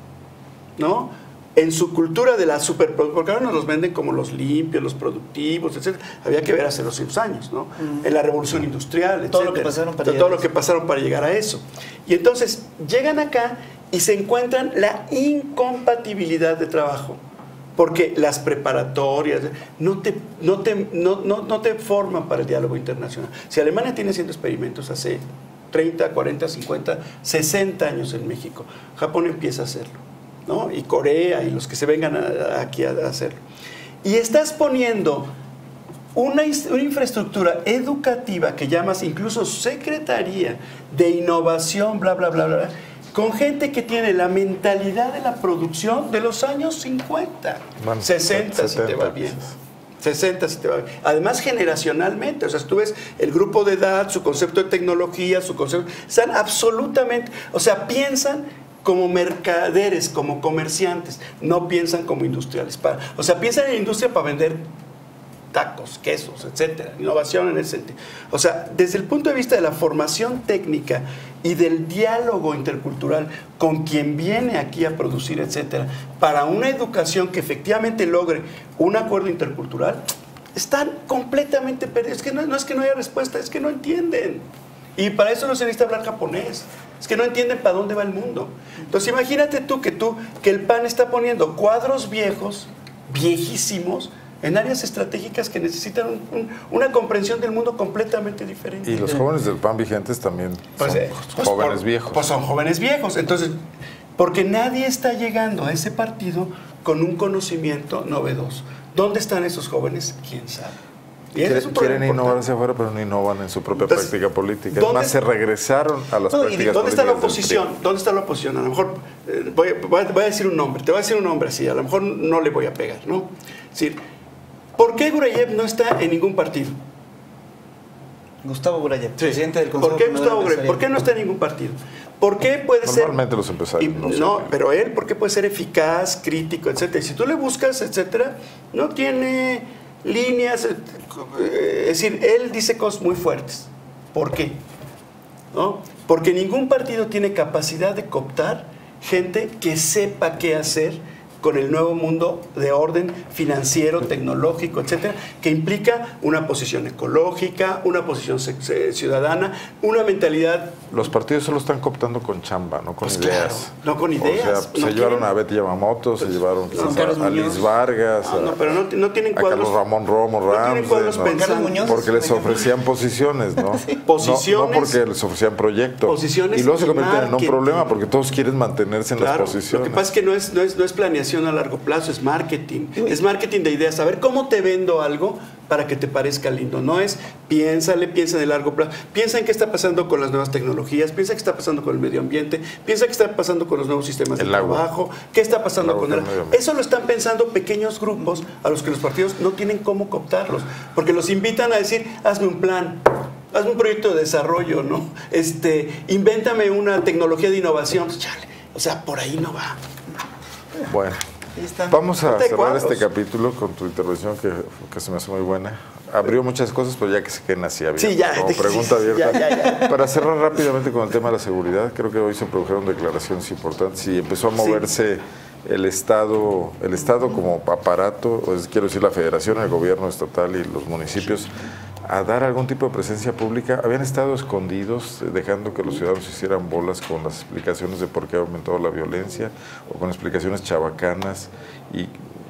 ¿no? En su cultura de la superproducción, porque ahora nos los venden como los limpios, los productivos, etcétera. Había que ver hace doscientos años, ¿no? Uh-huh. En la revolución industrial, etcétera. Todo lo que pasaron para todo llegar lo que pasaron para llegar a eso. Y entonces llegan acá y se encuentran la incompatibilidad de trabajo, porque las preparatorias no te, no te, no, no, no te forman para el diálogo internacional. Si Alemania tiene haciendo experimentos hace treinta, cuarenta, cincuenta, sesenta años en México, Japón empieza a hacerlo, ¿no? Y Corea y los que se vengan a, a aquí a, a hacerlo. Y estás poniendo una, una infraestructura educativa que llamas incluso Secretaría de Innovación, bla, bla, bla, bla, con gente que tiene la mentalidad de la producción de los años cincuenta, bueno, sesenta, setenta, si te va bien. sesenta, si te va bien. Además, generacionalmente, o sea, tú ves el grupo de edad, su concepto de tecnología, su concepto, están absolutamente, o sea, piensan como mercaderes, como comerciantes, no piensan como industriales. Para, o sea, piensan en industria para vender tacos, quesos, etcétera, innovación en ese sentido. O sea, desde el punto de vista de la formación técnica y del diálogo intercultural con quien viene aquí a producir, etcétera, para una educación que efectivamente logre un acuerdo intercultural, están completamente perdidos. Es que no, no es que no haya respuesta, es que no entienden. Y para eso no se necesita hablar japonés. Es que no entienden para dónde va el mundo. Entonces imagínate tú que, tú que el P A N está poniendo cuadros viejos, viejísimos, en áreas estratégicas que necesitan un, un, una comprensión del mundo completamente diferente. Y los jóvenes del P A N vigentes también pues, son eh, pues, jóvenes por, viejos. Pues son jóvenes viejos. Entonces, porque nadie está llegando a ese partido con un conocimiento novedoso. ¿Dónde están esos jóvenes? ¿Quién sabe? Y quieren, quieren innovar hacia afuera, pero no innovan en su propia Entonces, práctica política. Además, se regresaron a las no, prácticas ¿dónde está la políticas oposición? ¿Dónde está la oposición? A lo mejor, eh, voy, voy, voy a decir un nombre, te voy a decir un nombre así, a lo mejor no le voy a pegar, ¿no? Es decir, ¿por qué Gurayev no está en ningún partido? Gustavo Gurayev, sí. presidente del Consejo. ¿Por qué Gustavo Gurayev? ¿Por qué no está en ningún partido? ¿Por qué puede Normalmente ser...? Normalmente los empresarios. Y, no, no sé. pero él, ¿por qué puede ser eficaz, crítico, etcétera? Y si tú le buscas, etcétera, no tiene líneas, es decir, él dice cosas muy fuertes. ¿Por qué? ¿No? Porque ningún partido tiene capacidad de cooptar gente que sepa qué hacer con el nuevo mundo de orden financiero, tecnológico, etcétera, que implica una posición ecológica, una posición ciudadana, una mentalidad. Los partidos solo están cooptando con chamba, no con pues ideas. Claro, no con ideas. O sea, no se llevaron quieren. a Betty Yamamoto, pues, se llevaron no, a, a Liz Vargas, no, no, pero no, no tienen a cuadros, Carlos Ramón Romo, no Ramsey, tienen cuadros ¿no? pensando, porque les ofrecían posiciones, ¿no? sí. Posiciones, no, no porque les ofrecían proyectos. Posiciones y luego se y convierten en un marketing. problema porque todos quieren mantenerse en Claro, las posiciones. lo que pasa es que no es, no, es, no es planeación a largo plazo, es marketing. Es marketing de ideas. Saber cómo te vendo algo para que te parezca lindo. No es piénsale, piensa de largo plazo. Piensa en qué está pasando con las nuevas tecnologías, piensa qué está pasando con el medio ambiente, piensa qué está pasando con los nuevos sistemas el de agua. trabajo, qué está pasando el con el... Eso lo están pensando pequeños grupos a los que los partidos no tienen cómo cooptarlos, porque los invitan a decir, hazme un plan. Hazme un proyecto de desarrollo, ¿no? Este, invéntame una tecnología de innovación. Pues, chale, o sea, por ahí no va. Bueno, vamos a Ponte cerrar cuadros. este capítulo con tu intervención que, que se me hace muy buena. Abrió muchas cosas, pero ya que se queden así abiertas. Sí, ya, como te- pregunta sí, abierta. ya, ya, ya. Para cerrar rápidamente con el tema de la seguridad, creo que hoy se produjeron declaraciones importantes y empezó a moverse el Estado, el Estado como aparato, o es, quiero decir la Federación, el gobierno estatal y los municipios, a dar algún tipo de presencia pública. Habían estado escondidos, dejando que los ciudadanos hicieran bolas con las explicaciones de por qué ha aumentado la violencia, o con explicaciones chabacanas y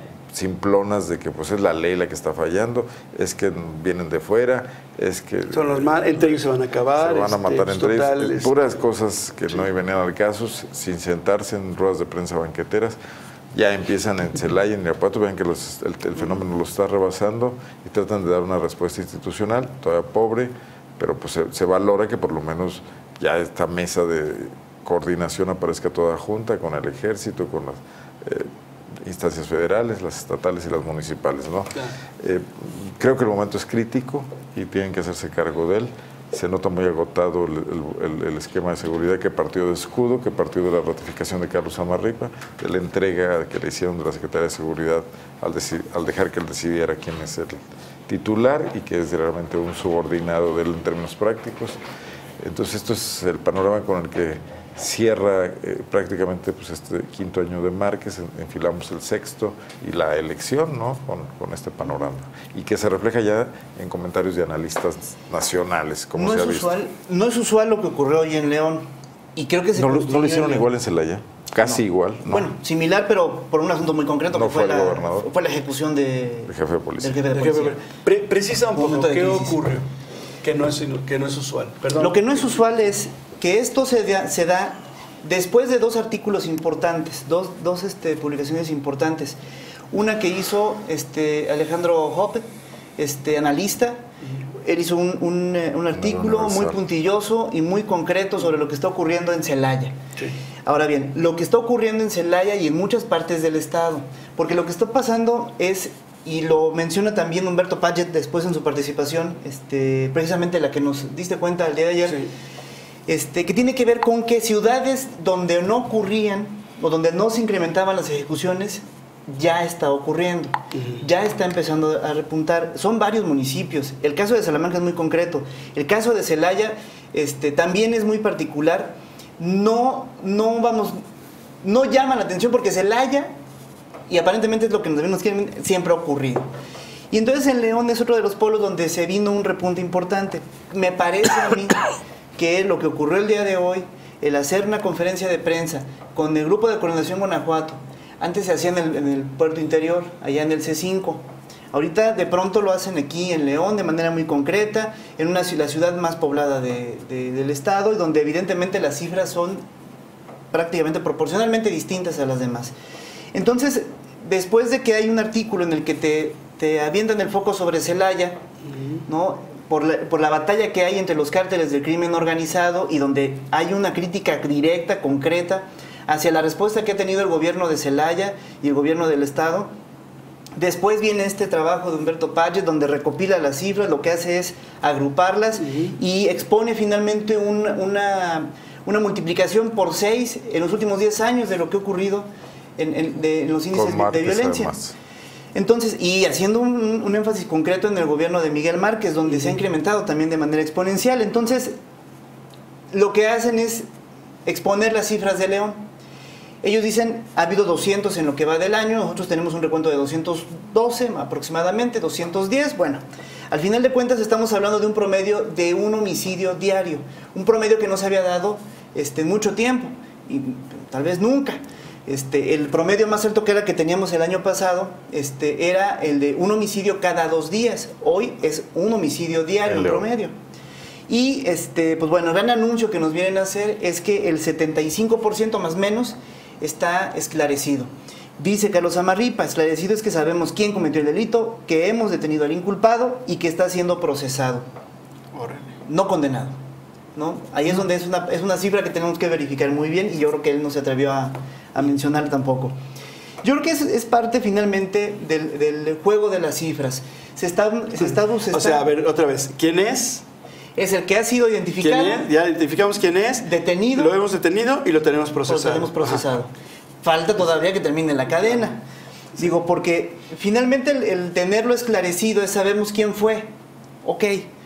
simplonas de que pues es la ley la que está fallando, es que vienen de fuera, es que Son los más, entre ellos se van a acabar. se van a este, matar pues, entre total, ellos, este, puras cosas que no venían al caso, sin sentarse en ruedas de prensa banqueteras. Ya empiezan en Celaya, en Irapuato, ven que los, el, el fenómeno lo está rebasando y tratan de dar una respuesta institucional, todavía pobre, pero pues se, se valora que por lo menos ya esta mesa de coordinación aparezca toda junta con el ejército, con las eh, instancias federales, las estatales y las municipales, ¿no? Claro. Eh, creo que el momento es crítico y tienen que hacerse cargo de él. Se nota muy agotado el, el, el esquema de seguridad que partió de Escudo, que partió de la ratificación de Carlos Amarripa, de la entrega que le hicieron de la Secretaría de Seguridad al, deci al dejar que él decidiera quién es el titular y que es realmente un subordinado de él en términos prácticos. Entonces esto es el panorama con el que cierra eh, prácticamente pues, este quinto año de Márquez, en, enfilamos el sexto y la elección, ¿no? con, con este panorama. Y que se refleja ya en comentarios de analistas nacionales, como no se es ha visto. usual, no es usual lo que ocurrió hoy en León. Y creo que se ¿No, lo- construyó ¿No lo hicieron en igual en Celaya? Casi No. igual, ¿no? Bueno, similar, pero por un asunto muy concreto, No que fue, fue el la, gobernador. fue la ejecución de, El jefe de policía. del jefe de Por ejemplo, policía. pre precisa un Un poco momento de qué crisis. ocurrió, que no es, que no es usual. Perdón. Lo que no es usual es que esto se da, se da después de dos artículos importantes, dos, dos este, publicaciones importantes. Una que hizo este, Alejandro Hoppe, este, analista. Él hizo un, un, un artículo muy puntilloso y muy concreto sobre lo que está ocurriendo en Celaya. Sí. Ahora bien, lo que está ocurriendo en Celaya y en muchas partes del estado, porque lo que está pasando es, y lo menciona también Humberto Paget después en su participación, este, precisamente la que nos diste cuenta el día de ayer, Sí. este, que tiene que ver con que ciudades donde no ocurrían o donde no se incrementaban las ejecuciones, ya está ocurriendo, Uh-huh. ya está empezando a repuntar. Son varios municipios. El caso de Salamanca es muy concreto. El caso de Celaya este, también es muy particular. No, no vamos, no llama la atención porque Celaya, y aparentemente es lo que nos quieren, siempre ha ocurrido. Y entonces en León es otro de los polos donde se vino un repunte importante. Me parece a mí que lo que ocurrió el día de hoy, el hacer una conferencia de prensa con el Grupo de Coordinación Guanajuato, antes se hacía en el, en el puerto interior, allá en el C cinco. Ahorita de pronto lo hacen aquí en León de manera muy concreta, en una, la ciudad más poblada de, de, del estado, y donde evidentemente las cifras son prácticamente proporcionalmente distintas a las demás. Entonces, después de que hay un artículo en el que te, te avientan el foco sobre Celaya, ¿no? Por la, por la batalla que hay entre los cárteles del crimen organizado y donde hay una crítica directa, concreta, hacia la respuesta que ha tenido el gobierno de Celaya y el gobierno del estado. Después viene este trabajo de Humberto Paget, donde recopila las cifras, lo que hace es agruparlas uh-huh. y expone finalmente un, una, una multiplicación por seis en los últimos diez años de lo que ha ocurrido en, en, de, en los índices de violencia. Además. Entonces, y haciendo un, un énfasis concreto en el gobierno de Miguel Márquez, donde uh-huh. se ha incrementado también de manera exponencial. Entonces, lo que hacen es exponer las cifras de León. Ellos dicen, ha habido doscientos en lo que va del año, nosotros tenemos un recuento de doscientos doce aproximadamente, doscientos diez, bueno, al final de cuentas estamos hablando de un promedio de un homicidio diario, un promedio que no se había dado este, en mucho tiempo, y tal vez nunca. Este, el promedio más alto que era que teníamos el año pasado este, era el de un homicidio cada dos días, hoy es un homicidio diario en promedio. Y este, pues bueno, el gran anuncio que nos vienen a hacer es que el setenta y cinco por ciento más o menos está esclarecido. Dice Carlos Samarripa, esclarecido es que sabemos quién cometió el delito, que hemos detenido al inculpado y que está siendo procesado. Órale. No condenado, ¿no? Ahí es donde es una, es una cifra que tenemos que verificar muy bien y yo creo que él no se atrevió a, a mencionar tampoco. Yo creo que es, es parte finalmente del, del juego de las cifras. Se está, se está, se está, o sea, a ver, otra vez, ¿quién es? Es el que ha sido identificado. ¿Quién es? Ya identificamos quién es. Detenido. Lo hemos detenido y lo tenemos procesado. Lo tenemos procesado. Ajá. Falta todavía que termine la cadena. Digo, porque finalmente el, el tenerlo esclarecido es sabemos quién fue. Ok.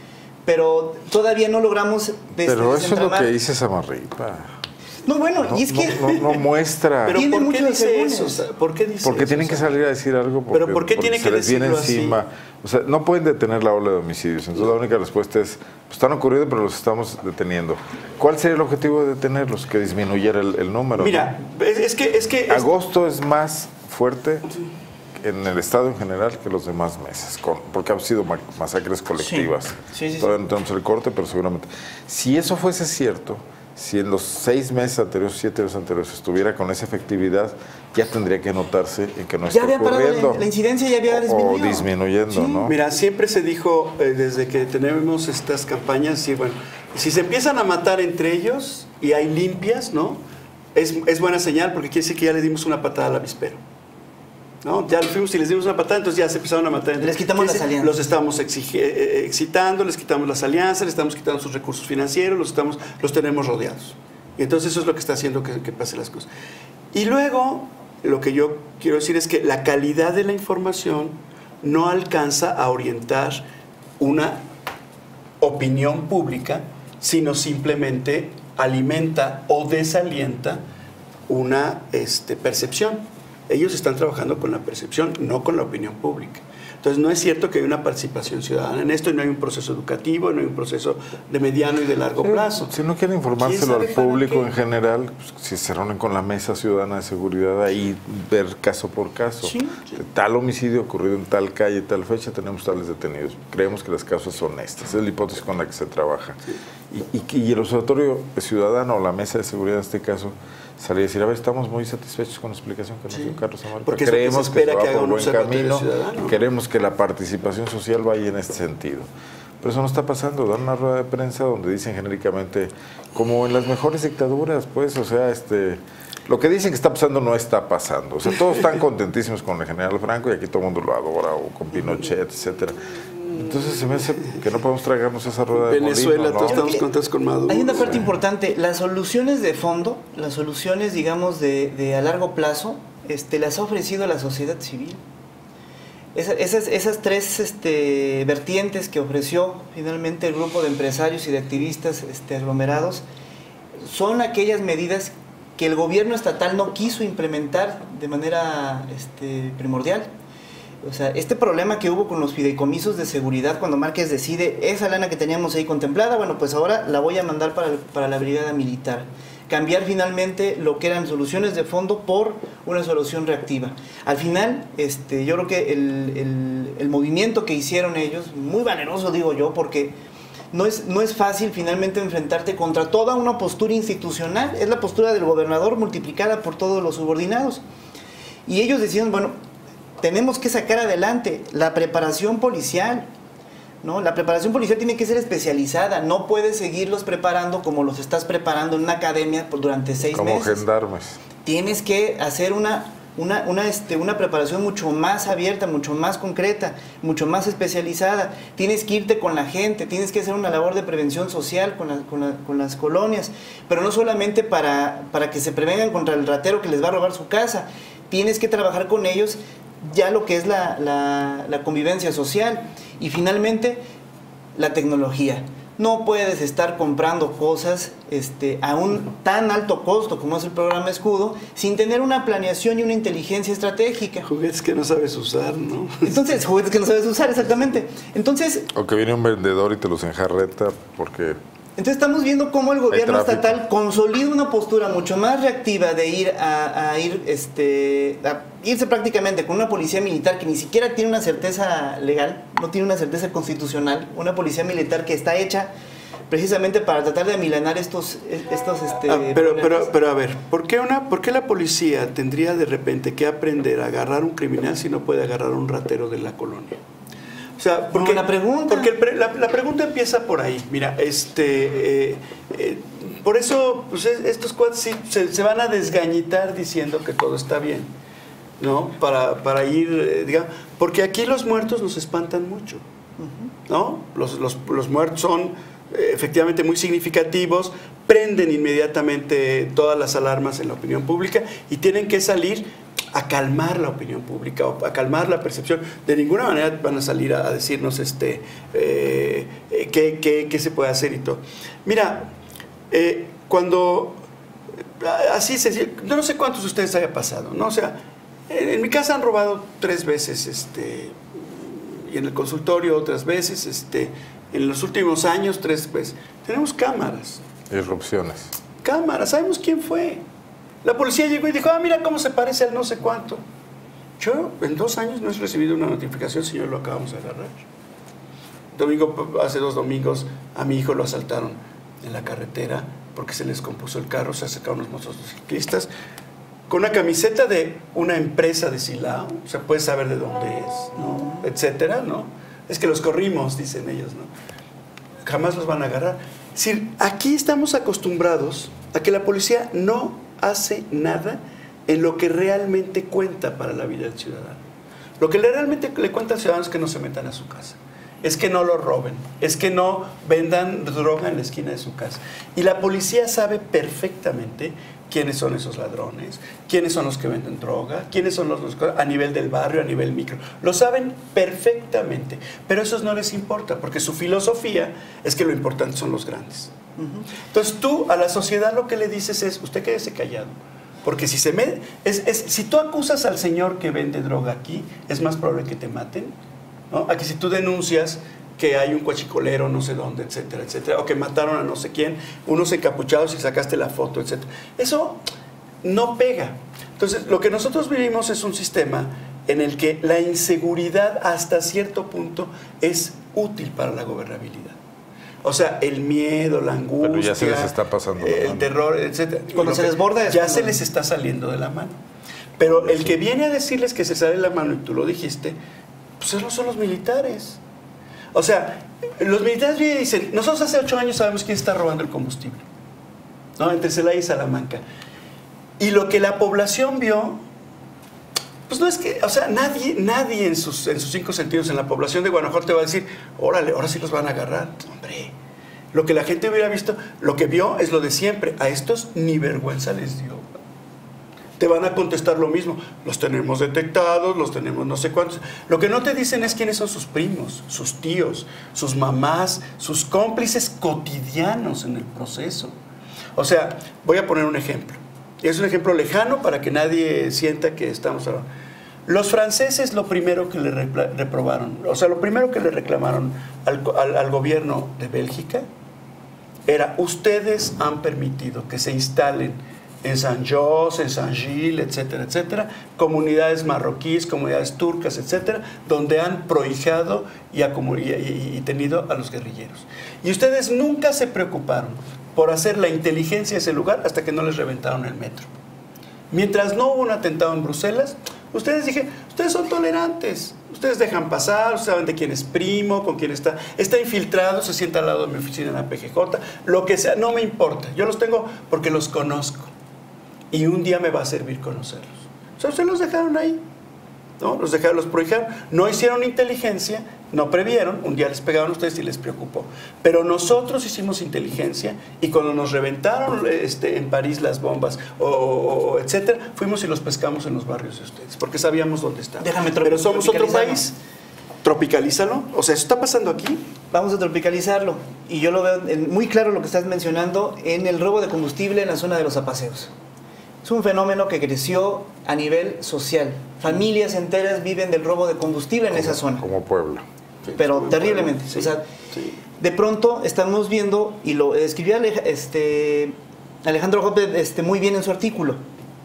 Pero todavía no logramos des Pero eso es lo que dice Samarripa. No, bueno, no, y es que... No, no, no muestra... Pero tiene ¿por qué muchos dice eso? O sea, ¿por qué dice Porque eso? tienen que salir a decir algo. Porque, ¿Pero por qué tiene que se les viene decirlo encima. así? O sea, no pueden detener la ola de homicidios. Entonces la única respuesta es, pues están ocurriendo, pero los estamos deteniendo. ¿Cuál sería el objetivo de detenerlos? Que disminuyera el, el número. Mira, ¿no? es, es que... Es que Agosto es más fuerte en el estado en general que los demás meses, con, porque han sido ma masacres colectivas. Sí. Sí, sí, Todavía sí. no tenemos el corte, pero seguramente. Si eso fuese cierto... Si en los seis meses anteriores, siete meses anteriores estuviera con esa efectividad, ya tendría que notarse en que no está ya había ocurriendo. Parado la, la incidencia ya había disminuido. O disminuyendo, sí. ¿no? Mira, siempre se dijo, eh, desde que tenemos estas campañas, sí, bueno, si se empiezan a matar entre ellos y hay limpias, ¿no? Es, es buena señal porque quiere decir que ya le dimos una patada al avispero. ¿No? Ya fuimos y les dimos una patada, entonces ya se empezaron a matar. Les quitamos las alianzas. Los estamos exige, excitando, les quitamos las alianzas, les estamos quitando sus recursos financieros, los, estamos, los tenemos rodeados. Y entonces eso es lo que está haciendo que, que pasen las cosas. Y luego, lo que yo quiero decir es que la calidad de la información no alcanza a orientar una opinión pública, sino simplemente alimenta o desalienta una este, percepción. Ellos están trabajando con la percepción, no con la opinión pública. Entonces, no es cierto que hay una participación ciudadana en esto y no hay un proceso educativo, no hay un proceso de mediano y de largo plazo. Si no quieren informárselo al público en general, pues, si se reúnen con la Mesa Ciudadana de Seguridad, ahí ver caso por caso. Sí, sí. Tal homicidio ocurrido en tal calle, tal fecha, tenemos tales detenidos. Creemos que las causas son estas. Esa es la hipótesis con la que se trabaja. Sí. Y, y, y el Observatorio Ciudadano, o la Mesa de Seguridad en este caso, salía a decir, a ver, estamos muy satisfechos con la explicación que nos dio sí. Carlos Samarripa. Porque creemos que, se espera que, se que va haga por un buen camino, ciudadano. Queremos que la participación social vaya en este sentido. Pero eso no está pasando. Dan una rueda de prensa donde dicen genéricamente, como en las mejores dictaduras, pues, o sea, este... Lo que dicen que está pasando no está pasando. O sea, todos están contentísimos con el general Franco y aquí todo el mundo lo adora, o con Pinochet, etcétera. Entonces se me hace que no podemos tragarnos esa rueda de Venezuela, molino, ¿no? todos estamos contentos con Maduro. Hay una parte importante, las soluciones de fondo, las soluciones, digamos, de, de a largo plazo, este, las ha ofrecido la sociedad civil. Esa, esas, esas tres este, vertientes que ofreció finalmente el grupo de empresarios y de activistas este, aglomerados son aquellas medidas que el gobierno estatal no quiso implementar de manera este, primordial. O sea, este problema que hubo con los fideicomisos de seguridad cuando Márquez decide, esa lana que teníamos ahí contemplada, bueno, pues ahora la voy a mandar para, para la brigada militar. Cambiar finalmente lo que eran soluciones de fondo por una solución reactiva. Al final, este, yo creo que el, el, el movimiento que hicieron ellos, muy valeroso digo yo, porque no es, no es fácil finalmente enfrentarte contra toda una postura institucional, es la postura del gobernador multiplicada por todos los subordinados. Y ellos decían, bueno, tenemos que sacar adelante la preparación policial, ¿no? La preparación policial tiene que ser especializada, no puedes seguirlos preparando como los estás preparando en una academia por durante seis como meses. Como gendarmes. Tienes que hacer una, una, una, este, una preparación mucho más abierta, mucho más concreta, mucho más especializada. Tienes que irte con la gente, tienes que hacer una labor de prevención social con, la, con, la, con las colonias, pero no solamente para, para que se prevengan contra el ratero que les va a robar su casa, tienes que trabajar con ellos ya lo que es la, la, la convivencia social y finalmente la tecnología. No puedes estar comprando cosas este, a un tan alto costo como es el programa Escudo sin tener una planeación y una inteligencia estratégica. Juguetes que no sabes usar, ¿no? Entonces, juguetes que no sabes usar, exactamente. Entonces, o que viene un vendedor y te los enjarreta porque... Entonces estamos viendo cómo el gobierno estatal consolida una postura mucho más reactiva de ir a, a ir este a irse prácticamente con una policía militar que ni siquiera tiene una certeza legal, no tiene una certeza constitucional, una policía militar que está hecha precisamente para tratar de amilanar estos estos este ah, pero pero pero a ver, ¿por qué una por qué la policía tendría de repente que aprender a agarrar un criminal si no puede agarrar a un ratero de la colonia? O sea, porque, no, la pregunta. porque el, la, la pregunta empieza por ahí. Mira, este, eh, eh, por eso pues, estos cuates sí, se, se van a desgañitar diciendo que todo está bien, ¿no? Para, para ir, eh, digamos, porque aquí los muertos nos espantan mucho, ¿no? Los, los, los muertos son eh, efectivamente muy significativos, prenden inmediatamente todas las alarmas en la opinión pública y tienen que salir a calmar la opinión pública, o a calmar la percepción. De ninguna manera van a salir a, a decirnos este, eh, eh, qué, qué, qué se puede hacer y todo. Mira, eh, cuando, así se, yo no sé cuántos de ustedes haya pasado, ¿no? O sea, en, en mi casa han robado tres veces, este, y en el consultorio otras veces, este, en los últimos años tres veces. Tenemos cámaras. Irrupciones. Cámaras, sabemos quién fue. La policía llegó y dijo, ah, mira cómo se parece al no sé cuánto. Yo en dos años no he recibido una notificación, señor, lo acabamos de agarrar. Domingo, hace dos domingos, a mi hijo lo asaltaron en la carretera porque se les compuso el carro, se acercaron unos motociclistas con una camiseta de una empresa de Silao, o sea, puedes saber de dónde es, ¿no? Etcétera, ¿no? Es que los corrimos, dicen ellos, ¿no? Jamás los van a agarrar. Es decir, aquí estamos acostumbrados a que la policía no hace nada en lo que realmente cuenta para la vida del ciudadano. Lo que realmente le cuenta al ciudadano es que no se metan a su casa, es que no lo roben, es que no vendan droga en la esquina de su casa. Y la policía sabe perfectamente quiénes son esos ladrones, quiénes son los que venden droga, quiénes son los, los a nivel del barrio, a nivel micro. Lo saben perfectamente, pero a esos no les importa, porque su filosofía es que lo importante son los grandes. Entonces tú a la sociedad lo que le dices es, usted quédese callado, porque si se me, es, es, si tú acusas al señor que vende droga aquí, es más probable que te maten, ¿no? A que si tú denuncias que hay un coachicolero no sé dónde, etcétera, etcétera, o que mataron a no sé quién, unos encapuchados y sacaste la foto, etcétera. Eso no pega. Entonces lo que nosotros vivimos es un sistema en el que la inseguridad hasta cierto punto es útil para la gobernabilidad. O sea, el miedo, la angustia, pero ya se les está pasando eh, el terror, etcétera. Cuando se desborda ya se les está saliendo de la mano. Pero el que viene a decirles que se sale de la mano, y tú lo dijiste, pues esos son los militares. O sea, los militares vienen y dicen, nosotros hace ocho años sabemos quién está robando el combustible, ¿no? Entre Celaya y Salamanca. Y lo que la población vio, pues no es que, o sea, nadie, nadie en sus, en sus cinco sentidos en la población de Guanajuato te va a decir, órale, ahora sí los van a agarrar. Hombre, lo que la gente hubiera visto, lo que vio es lo de siempre. A estos ni vergüenza les dio. Te van a contestar lo mismo. Los tenemos detectados, los tenemos no sé cuántos. Lo que no te dicen es quiénes son sus primos, sus tíos, sus mamás, sus cómplices cotidianos en el proceso. O sea, voy a poner un ejemplo. Y es un ejemplo lejano para que nadie sienta que estamos hablando. Los franceses lo primero que le reprobaron, o sea, lo primero que le reclamaron al, al, al gobierno de Bélgica era, ustedes han permitido que se instalen en Saint-Jos, en Saint-Gilles, etcétera, etcétera, comunidades marroquíes, comunidades turcas, etcétera, donde han prohijado y, y, y tenido a los guerrilleros. Y ustedes nunca se preocuparon por hacer la inteligencia de ese lugar hasta que no les reventaron el metro. Mientras no hubo un atentado en Bruselas, ustedes dije, ustedes son tolerantes, ustedes dejan pasar, ustedes saben de quién es primo, con quién está, está infiltrado, se sienta al lado de mi oficina en la P G J, lo que sea, no me importa, yo los tengo porque los conozco y un día me va a servir conocerlos. O sea, ustedes los dejaron ahí, ¿no? Los dejaron, los prohijaron, no hicieron inteligencia, no previeron, un día les pegaron a ustedes y les preocupó. Pero nosotros hicimos inteligencia y cuando nos reventaron este, en París las bombas, o, o, etcétera, fuimos y los pescamos en los barrios de ustedes, porque sabíamos dónde estaban. Déjame Pero somos otro país, tropicalízalo. O sea, eso está pasando aquí, vamos a tropicalizarlo. Y yo lo veo en, muy claro lo que estás mencionando en el robo de combustible en la zona de los apaseos. Es un fenómeno que creció a nivel social. Familias enteras viven del robo de combustible en como, esa zona. Como Puebla. Sí, pero como terriblemente. Puebla, sí, o sea, sí. De pronto estamos viendo, y lo escribió este, Alejandro Jope este, muy bien en su artículo,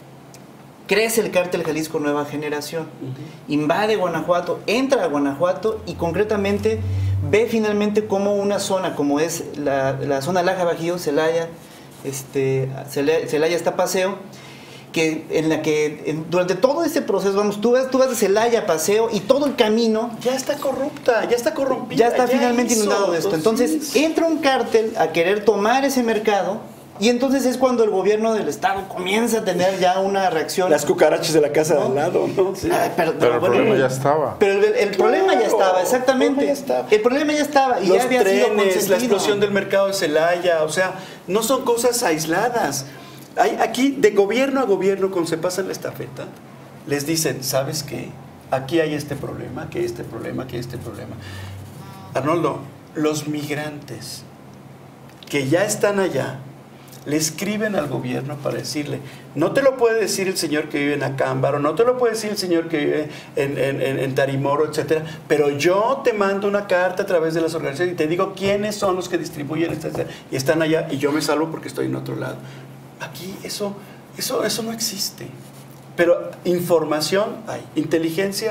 crece el cártel Jalisco Nueva Generación, uh-huh. invade Guanajuato, entra a Guanajuato y concretamente ve finalmente cómo una zona como es la, la zona Laja Bajío, Celaya, este, Celaya está Paseo, que en la que en, durante todo este proceso, vamos, tú vas, tú vas de Celaya a Paseo y todo el camino ya está corrupta, ya está corrompida. Ya está ya finalmente hizo, inundado de esto. Entonces, entonces entra un cártel a querer tomar ese mercado y entonces es cuando el gobierno del estado comienza a tener ya una reacción. Las cucarachas de la casa ¿no? de al lado, ¿no? Sí. Ah, pero, pero el bueno, problema ya estaba. Pero el, el claro, problema ya estaba, exactamente. El problema ya estaba, el problema ya estaba y Los ya había trenes, sido consentido. la explosión del mercado de Celaya, o sea, no son cosas aisladas. Hay, aquí, de gobierno a gobierno, cuando se pasan la estafeta, les dicen, ¿sabes qué? Aquí hay este problema, aquí hay este problema, aquí hay este problema. Arnoldo, los migrantes que ya están allá, le escriben al gobierno para decirle, no te lo puede decir el señor que vive en Acámbaro, no te lo puede decir el señor que vive en, en, en, en Tarimoro, etcétera, pero yo te mando una carta a través de las organizaciones y te digo quiénes son los que distribuyen, etcétera, y están allá, y yo me salvo porque estoy en otro lado. Aquí eso, eso, eso no existe. Pero información hay, inteligencia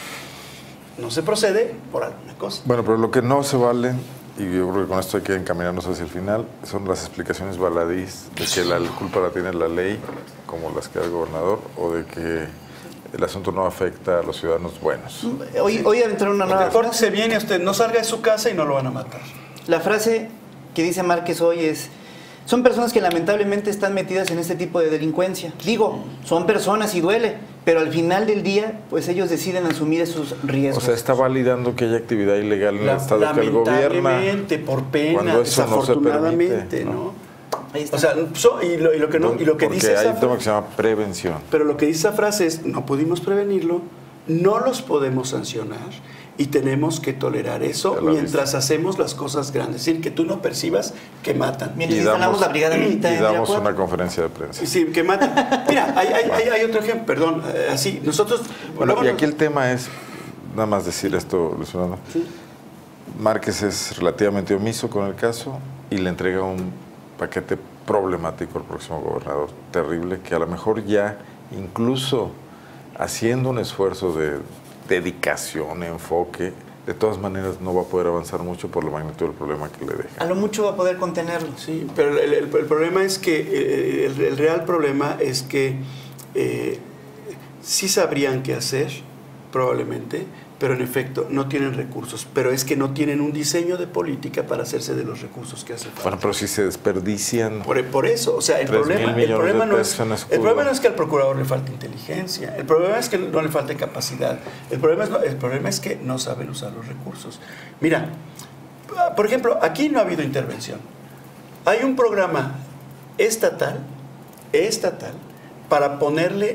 no se procede por alguna cosa. Bueno, pero lo que no se vale, y yo creo que con esto hay que encaminarnos hacia el final, son las explicaciones baladís de que la culpa la tiene la ley, como las que da el gobernador, o de que el asunto no afecta a los ciudadanos buenos. Hoy, hoy entró una nueva Porque frase. se viene a usted, no salga de su casa y no lo van a matar. La frase que dice Márquez hoy es: son personas que lamentablemente están metidas en este tipo de delincuencia. Digo, son personas y duele, pero al final del día, pues ellos deciden asumir esos riesgos. O sea, está validando que haya actividad ilegal en el estado que el gobierna. Lamentablemente, por pena, desafortunadamente, ¿no? ¿no? Ahí está. O sea, so, y, lo, y lo que no, y lo que Porque dice hay esa un tema que se llama prevención. Pero lo que dice esa frase es, no pudimos prevenirlo, no los podemos sancionar y tenemos que tolerar eso mientras viste. hacemos las cosas grandes. Es decir, que tú no percibas que matan. Mientras y instalamos damos, la brigada militar. Y damos una conferencia de prensa. Sí, que matan. Mira, hay, hay, hay, hay otro ejemplo, perdón, así, nosotros... Bueno, y aquí el tema es, nada más decir esto, Luis Fernando, ¿sí? Márquez es relativamente omiso con el caso y le entrega un paquete problemático al próximo gobernador, terrible, que a lo mejor ya, incluso haciendo un esfuerzo de dedicación, enfoque, de todas maneras no va a poder avanzar mucho por la magnitud del problema que le deja. A lo mucho va a poder contenerlo. Sí, pero el, el, el problema es que, el, el real problema es que eh, sí sabrían qué hacer, probablemente, pero en efecto no tienen recursos. Pero es que no tienen un diseño de política para hacerse de los recursos que hacen falta. Bueno, pero si se desperdician... Por, por eso, o sea, el problema, el, problema no es, el problema no es que al procurador le falte inteligencia, el problema es que no le falte capacidad, el problema es, el problema es que no saben usar los recursos. Mira, por ejemplo, aquí no ha habido intervención. Hay un programa estatal, estatal, para ponerle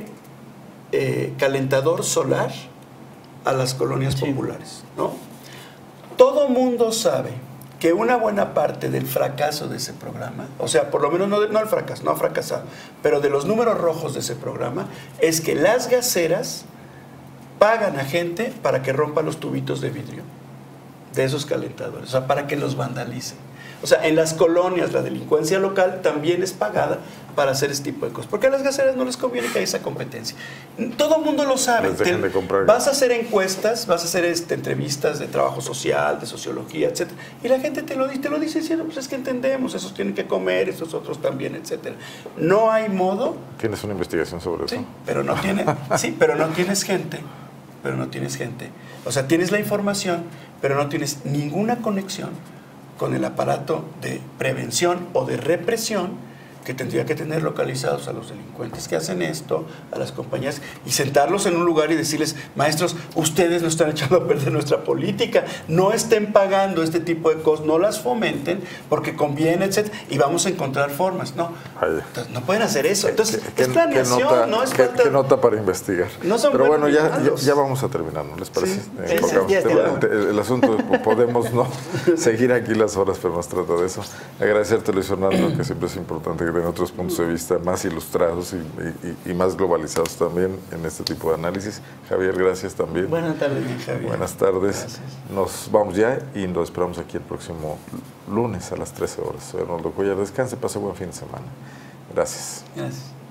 eh, calentador solar a las colonias sí. populares, ¿no? Todo mundo sabe que una buena parte del fracaso de ese programa, o sea, por lo menos no, no el fracaso, no ha fracasado, pero de los números rojos de ese programa, es que las gaseras pagan a gente para que rompa los tubitos de vidrio de esos calentadores, o sea, para que los vandalicen. O sea, en las colonias la delincuencia local también es pagada para hacer este tipo de cosas. Porque a las gaseras no les conviene que haya esa competencia. Todo el mundo lo sabe. Te, de comprar. Vas a hacer encuestas, vas a hacer este, entrevistas de trabajo social, de sociología, etcétera. Y la gente te lo, te lo dice diciendo, pues es que entendemos, esos tienen que comer, esos otros también, etcétera. No hay modo. ¿Tienes una investigación sobre eso? Sí, pero no tiene, sí, pero no tienes gente. Pero no tienes gente. O sea, tienes la información, pero no tienes ninguna conexión con el aparato de prevención o de represión que tendría que tener localizados a los delincuentes que hacen esto, a las compañías, y sentarlos en un lugar y decirles, maestros, ustedes no están echando a perder nuestra política, no estén pagando este tipo de cosas, no las fomenten porque conviene, etcétera, y vamos a encontrar formas. No, entonces, no pueden hacer eso. Entonces, ¿Qué, es planeación, qué nota, no es qué, falta... qué nota para investigar. No son Pero bueno, ya, ya, ya vamos a terminar, ¿no les parece? Sí, Eh, sí, porque sí, usted- el, el asunto, podemos no seguir aquí las horas, pero no se trata de eso. Agradecerte, Luis Fernando, que siempre es importante que tenga otros puntos de vista más ilustrados y, y- y más globalizados también en este tipo de análisis. Javier, gracias también. Buenas tardes. Javier. Buenas tardes. Gracias. Nos vamos ya y nos esperamos aquí el próximo lunes a las trece horas. Soy Arnoldo Cuellar. Descanse, pase buen fin de semana. Gracias. Gracias.